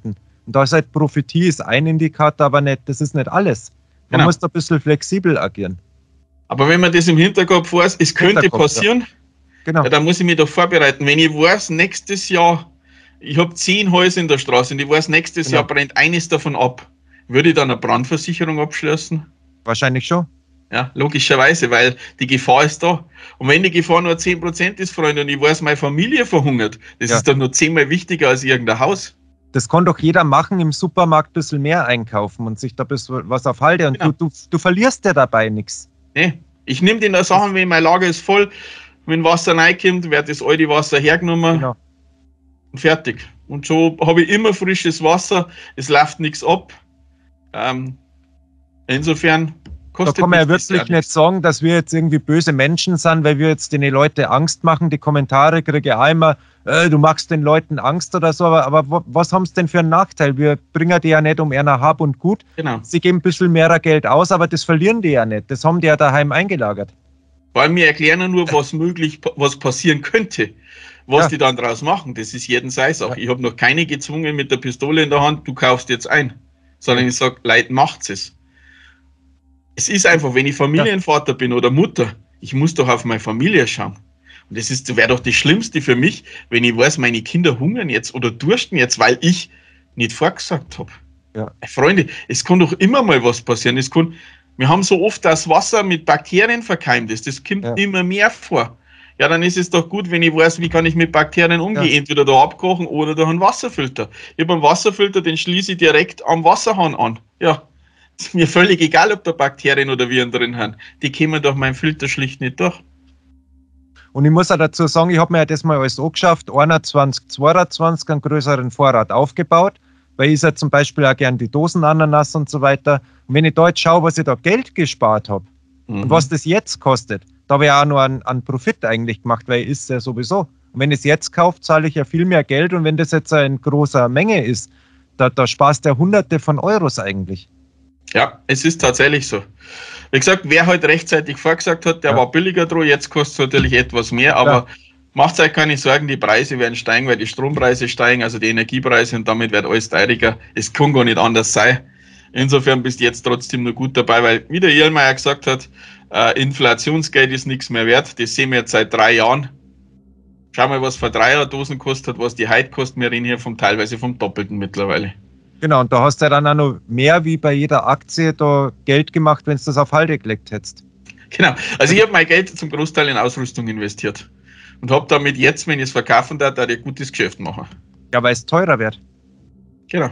Und da ist halt Prophetie ist ein Indikator, aber nicht, das ist nicht alles. Man muss da ein bisschen flexibel agieren. Aber wenn man das im Hinterkopf weiß, es könnte passieren, ja. Genau. Ja, dann muss ich mich doch vorbereiten. Wenn ich weiß, nächstes Jahr, ich habe 10 Häuser in der Straße und ich weiß, nächstes Jahr brennt eines davon ab, würde ich dann eine Brandversicherung abschließen? Wahrscheinlich schon. Ja, logischerweise, weil die Gefahr ist da. Und wenn die Gefahr nur 10% ist, Freunde, und ich weiß, meine Familie verhungert, das ist doch nur 10-mal wichtiger als irgendein Haus. Das kann doch jeder machen, im Supermarkt ein bisschen mehr einkaufen und sich da ein bisschen was aufhalten. Und du verlierst ja dabei nichts. Nee, ich nehme den da Sachen, wenn mein Lager ist voll, wenn Wasser reinkommt, wird das alte Wasser hergenommen und fertig. Und so habe ich immer frisches Wasser, es läuft nichts ab. Insofern kostet da kann man ja wirklich nicht sagen, dass wir jetzt irgendwie böse Menschen sind, weil wir jetzt den Leuten Angst machen. Die Kommentare kriege ich auch immer, du machst den Leuten Angst oder so, aber was haben sie denn für einen Nachteil? Wir bringen die ja nicht um einer Hab und Gut. Genau. Sie geben ein bisschen mehr Geld aus, aber das verlieren die ja nicht. Das haben die ja daheim eingelagert. Vor allem, wir erklären nur, was passieren könnte. Was die dann draus machen, das ist jeden Sache. Ich habe noch keine gezwungen mit der Pistole in der Hand, du kaufst jetzt ein. Sondern ich sage, Leute, macht's es. Es ist einfach, wenn ich Familienvater bin oder Mutter, ich muss doch auf meine Familie schauen. Und das wäre doch das Schlimmste für mich, wenn ich weiß, meine Kinder hungern jetzt oder dursten jetzt, weil ich nicht vorgesagt habe. Ja. Freunde, es kann doch immer mal was passieren. Wir haben so oft das Wasser mit Bakterien verkeimt ist. Das kommt immer mehr vor. Ja, dann ist es doch gut, wenn ich weiß, wie kann ich mit Bakterien umgehen. Ja. Entweder da abkochen oder durch einen Wasserfilter. Ich habe einen Wasserfilter, den schließe ich direkt am Wasserhahn an. Ja, ist mir völlig egal, ob da Bakterien oder Viren drin haben. Die kommen durch meinen Filter schlicht nicht durch. Und ich muss auch dazu sagen, ich habe mir ja das mal alles angeschafft, 21, 22 einen größeren Vorrat aufgebaut, weil ich ja zum Beispiel auch gern die Dosenananas und so weiter. Und wenn ich da jetzt schaue, was ich da Geld gespart habe und was das jetzt kostet, da habe ich auch nur einen Profit eigentlich gemacht, weil ich ist ja sowieso. Und wenn ich es jetzt kaufe, zahle ich ja viel mehr Geld und wenn das jetzt in großer Menge ist, da sparst du ja Hunderte von Euros eigentlich. Ja, es ist tatsächlich so. Wie gesagt, wer halt rechtzeitig vorgesagt hat, der war billiger dran, jetzt kostet es natürlich etwas mehr, aber macht euch keine Sorgen, die Preise werden steigen, weil die Strompreise steigen, also die Energiepreise und damit wird alles teurer. Es kann gar nicht anders sein. Insofern bist du jetzt trotzdem nur gut dabei, weil, wie der Irlmeier gesagt hat, Inflationsgeld ist nichts mehr wert. Das sehen wir jetzt seit 3 Jahren. Schau mal, was vor 3 Jahren Dosen kostet, was die heute kosten. Wir reden hier teilweise vom Doppelten mittlerweile. Genau, und da hast du ja dann auch noch mehr wie bei jeder Aktie da Geld gemacht, wenn du das auf Halde gelegt hättest. Genau, also ich habe mein Geld zum Großteil in Ausrüstung investiert. Und habe damit jetzt, wenn ich es verkaufen darf, ein gutes Geschäft machen. Ja, weil es teurer wird. Genau.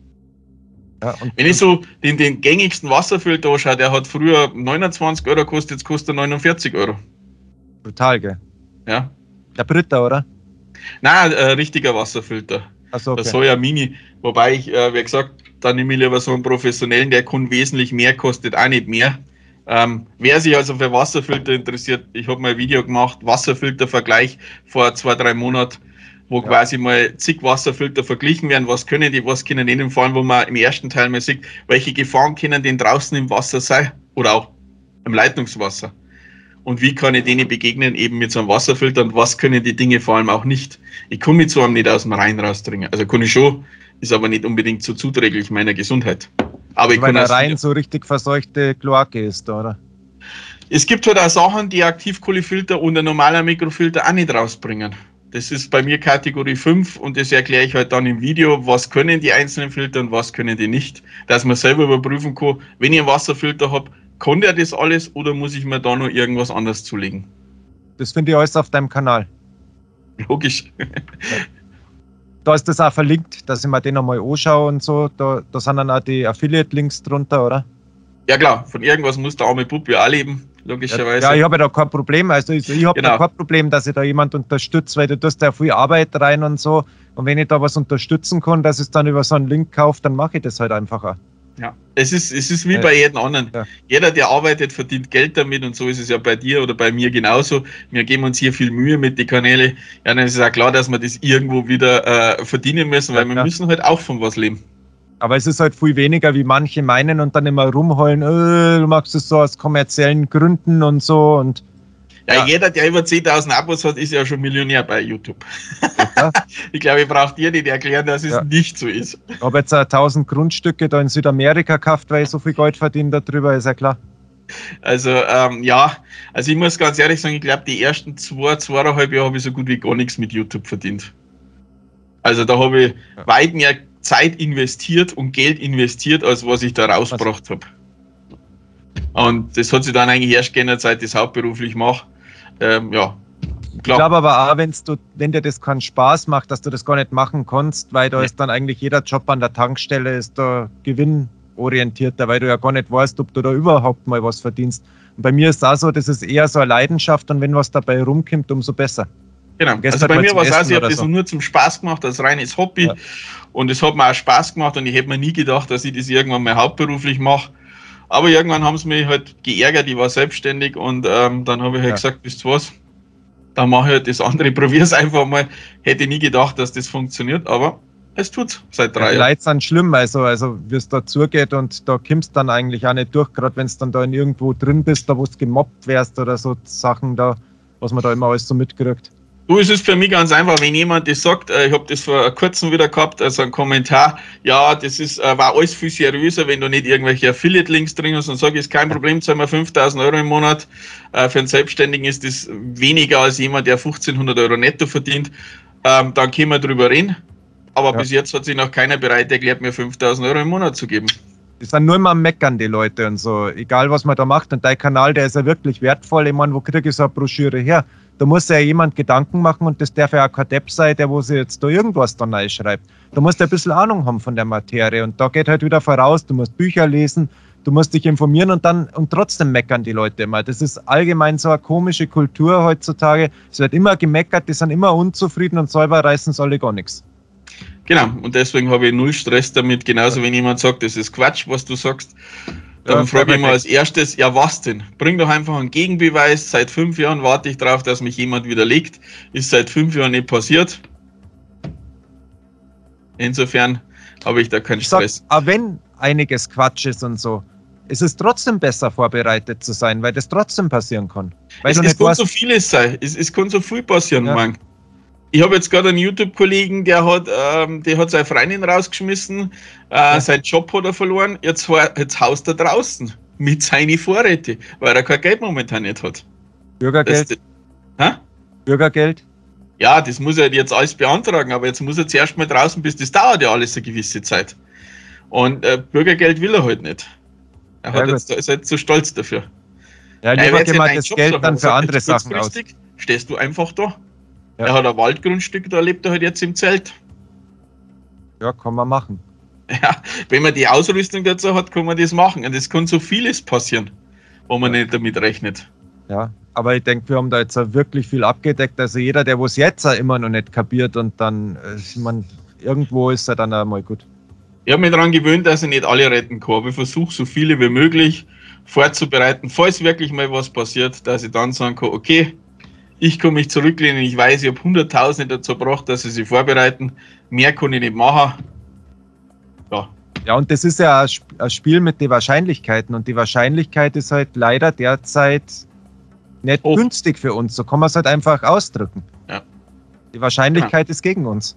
Ja, wenn ich so den gängigsten Wasserfilter anschaue, der hat früher 29 Euro gekostet, jetzt kostet er 49 Euro. Brutal, gell? Ja. Der Britta, oder? Nein, ein richtiger Wasserfilter. Achso, okay. Das soll ja Mini. Wobei ich, wie gesagt, dann nehme ich lieber so einen professionellen, der kann wesentlich mehr, kostet auch nicht mehr. Wer sich also für Wasserfilter interessiert, ich habe mal ein Video gemacht, Wasserfiltervergleich vor 2-3 Monaten, wo quasi mal zig Wasserfilter verglichen werden, was können die, was können denen, vor allem, wo man im ersten Teil mal sieht, welche Gefahren können denn draußen im Wasser sein oder auch im Leitungswasser. Und wie kann ich denen begegnen, eben mit so einem Wasserfilter und was können die Dinge vor allem auch nicht. Ich kann mich zu einem nicht aus dem Rhein rausdringen. Also kann ich schon, ist aber nicht unbedingt so zuträglich meiner Gesundheit. Aber ich weil kann der Rhein so richtig verseuchte Kloake ist, oder? Es gibt halt auch Sachen, die Aktivkohlefilter und ein normaler Mikrofilter auch nicht rausbringen. Das ist bei mir Kategorie 5 und das erkläre ich halt dann im Video, was können die einzelnen Filter und was können die nicht. Dass man selber überprüfen kann, wenn ich einen Wasserfilter habe, kann der das alles oder muss ich mir da noch irgendwas anderes zulegen? Das finde ich alles auf deinem Kanal. Logisch. Da ist das auch verlinkt, dass ich mir den nochmal anschaue und so. Da sind dann auch die Affiliate-Links drunter, oder? Ja klar, von irgendwas muss der arme Bub ja auch leben, logischerweise. Ja, ich habe ja da kein Problem. Also ich habe da kein Problem, dass ich da jemand unterstütze, weil du tust ja viel Arbeit rein und so. Und wenn ich da was unterstützen kann, dass ich es dann über so einen Link kaufe, dann mache ich das halt einfach auch. Ja, es ist wie bei jedem anderen. Ja. Jeder, der arbeitet, verdient Geld damit und so ist es ja bei dir oder bei mir genauso. Wir geben uns hier viel Mühe mit den Kanälen. Ja, dann ist es auch klar, dass wir das irgendwo wieder verdienen müssen, weil wir müssen halt auch von was leben. Aber es ist halt viel weniger, wie manche meinen und dann immer rumheulen, du machst es so aus kommerziellen Gründen und so. Und Ja, jeder, der über 10.000 Abos hat, ist ja schon Millionär bei YouTube. Ja. Ich glaube, ich brauche dir nicht erklären, dass es nicht so ist. Ich habe jetzt 1000 Grundstücke da in Südamerika gekauft, weil ich so viel Geld verdiene darüber, ist ja klar. Also, also ich muss ganz ehrlich sagen, ich glaube, die ersten 2,5 Jahre habe ich so gut wie gar nichts mit YouTube verdient. Also da habe ich weit mehr Zeit investiert und Geld investiert, als was ich da rausgebracht habe. Und das hat sich dann eigentlich erst geändert, seit ich das hauptberuflich mache. Ja, klar. Ich glaube aber auch, wenn dir das keinen Spaß macht, dass du das gar nicht machen kannst, weil da ist dann eigentlich jeder Job an der Tankstelle ist da gewinnorientierter, weil du ja gar nicht weißt, ob du da überhaupt mal was verdienst. Und bei mir ist es auch so, das ist eher so eine Leidenschaft und wenn was dabei rumkommt, umso besser. Genau, also bei mir war es auch so, ich habe das nur zum Spaß gemacht, als reines Hobby. Ja. Und es hat mir auch Spaß gemacht und ich hätte mir nie gedacht, dass ich das irgendwann mal hauptberuflich mache. Aber irgendwann haben sie mich halt geärgert, ich war selbstständig und dann habe ich halt gesagt, wisst ihr was, dann mache ich halt das andere, probiere es einfach mal. Hätte nie gedacht, dass das funktioniert, aber es tut's seit 3 Jahren. Die Leute sind schlimm, also wie es da zugeht und da kommst dann eigentlich auch nicht durch, gerade wenn es dann da in irgendwo drin bist, da wo du gemobbt wärst oder so Sachen da, was man da immer alles so mitkriegt. Du, es ist für mich ganz einfach, wenn jemand das sagt, ich habe das vor kurzem wieder gehabt, also ein Kommentar, ja, das ist, war alles viel seriöser, wenn du nicht irgendwelche Affiliate-Links drin hast und sage, ist kein Problem, zahlen wir 5.000 Euro im Monat. Für einen Selbstständigen ist das weniger als jemand, der 1.500 Euro netto verdient. Dann können wir drüber reden. Aber bis jetzt hat sich noch keiner bereit erklärt, mir 5.000 Euro im Monat zu geben. Die sind nur immer am Meckern, die Leute und so, egal was man da macht. Und dein Kanal, der ist ja wirklich wertvoll. Ich meine, wo kriege ich so eine Broschüre her? Da muss ja jemand Gedanken machen und das darf ja auch kein Depp sein, der wo sich jetzt da irgendwas da reinschreibt. Da musst du ein bisschen Ahnung haben von der Materie und da geht halt wieder voraus, du musst Bücher lesen, du musst dich informieren und trotzdem meckern die Leute immer. Das ist allgemein so eine komische Kultur heutzutage. Es wird immer gemeckert, die sind immer unzufrieden und selber reißen es alle gar nichts. Genau, und deswegen habe ich null Stress damit, genauso wenn jemand sagt, das ist Quatsch, was du sagst. Dann frage ich mal als erstes, ja was denn? Bring doch einfach einen Gegenbeweis. Seit 5 Jahren warte ich darauf, dass mich jemand widerlegt. Ist seit 5 Jahren nicht passiert. Insofern habe ich da keinen Stress. Aber wenn einiges Quatsch ist und so, ist es trotzdem besser vorbereitet zu sein, weil das trotzdem passieren kann. Weil es kann so vieles sein. Es kann so viel passieren, Mann. Ich habe jetzt gerade einen YouTube-Kollegen, der hat seine Freundin rausgeschmissen, seinen Job hat er verloren, jetzt haust er draußen mit seinen Vorräten, weil er kein Geld momentan nicht hat. Bürgergeld? Bürgergeld? Ja, das muss er jetzt alles beantragen, aber jetzt muss er zuerst mal draußen, bis das dauert ja alles eine gewisse Zeit. Und Bürgergeld will er halt nicht. Ist jetzt zu stolz dafür. Ja, lieber gehen wir das Geld dann für andere Sachen aus. Stehst du einfach da. Ja. Er hat ein Waldgrundstück, da lebt er halt jetzt im Zelt. Ja, kann man machen. Ja, wenn man die Ausrüstung dazu hat, kann man das machen. Und es kann so vieles passieren, wo man nicht damit rechnet. Ja, aber ich denke, wir haben da jetzt wirklich viel abgedeckt. Also jeder, der es jetzt immer noch nicht kapiert und dann, irgendwo ist er dann einmal gut. Ich habe mich daran gewöhnt, dass ich nicht alle retten kann. Aber ich versuche, so viele wie möglich vorzubereiten, falls wirklich mal was passiert, dass ich dann sagen kann, okay, ich kann mich zurücklehnen, ich weiß, ich habe Hunderttausende dazu gebracht, dass sie sich vorbereiten. Mehr kann ich nicht machen. Ja, und das ist ja ein Spiel mit den Wahrscheinlichkeiten. Und die Wahrscheinlichkeit ist halt leider derzeit nicht günstig für uns. So kann man es halt einfach ausdrücken. Ja. Die Wahrscheinlichkeit ist gegen uns.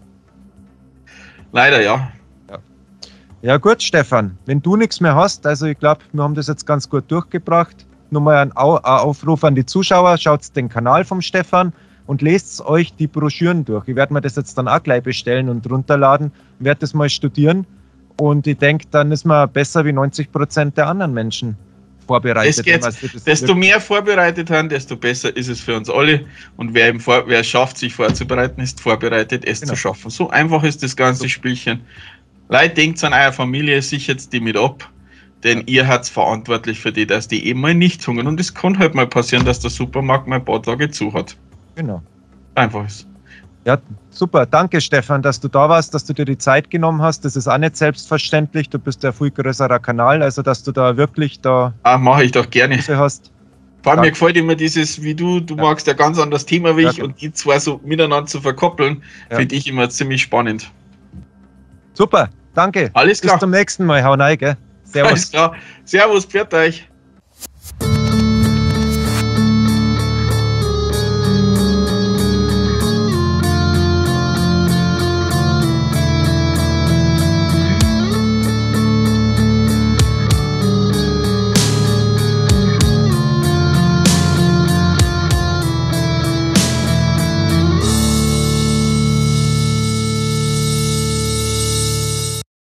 Leider, ja. Ja gut, Stefan, wenn du nichts mehr hast, also ich glaube, wir haben das jetzt ganz gut durchgebracht. Nochmal ein Aufruf an die Zuschauer, schaut den Kanal vom Stefan und lest euch die Broschüren durch. Ich werde mir das jetzt dann auch gleich bestellen und runterladen, werde das mal studieren und ich denke, dann ist man besser wie 90% der anderen Menschen vorbereitet. Desto mehr vorbereitet haben, desto besser ist es für uns alle und wer es schafft, sich vorzubereiten, ist vorbereitet, es zu schaffen. So einfach ist das ganze Spielchen. Leute, denkt an eure Familie, sichert die mit ab. Denn ihr seid verantwortlich für die, dass die eben mal nicht hungern. Und es kann halt mal passieren, dass der Supermarkt mal ein paar Tage zu hat. Genau. Einfach ist. Ja, super. Danke, Stefan, dass du da warst, dass du dir die Zeit genommen hast. Das ist auch nicht selbstverständlich. Du bist ja ein viel größerer Kanal, also dass du da wirklich da... mache ich doch gerne. Hast. Vor allem mir gefällt immer dieses, wie du magst ja ganz anderes Thema wie ich und die zwei so miteinander zu verkoppeln, finde ich immer ziemlich spannend. Super, danke. Alles klar. Bis zum nächsten Mal. Hau rein, gell? Servus. Alles klar. Servus, pfiat euch.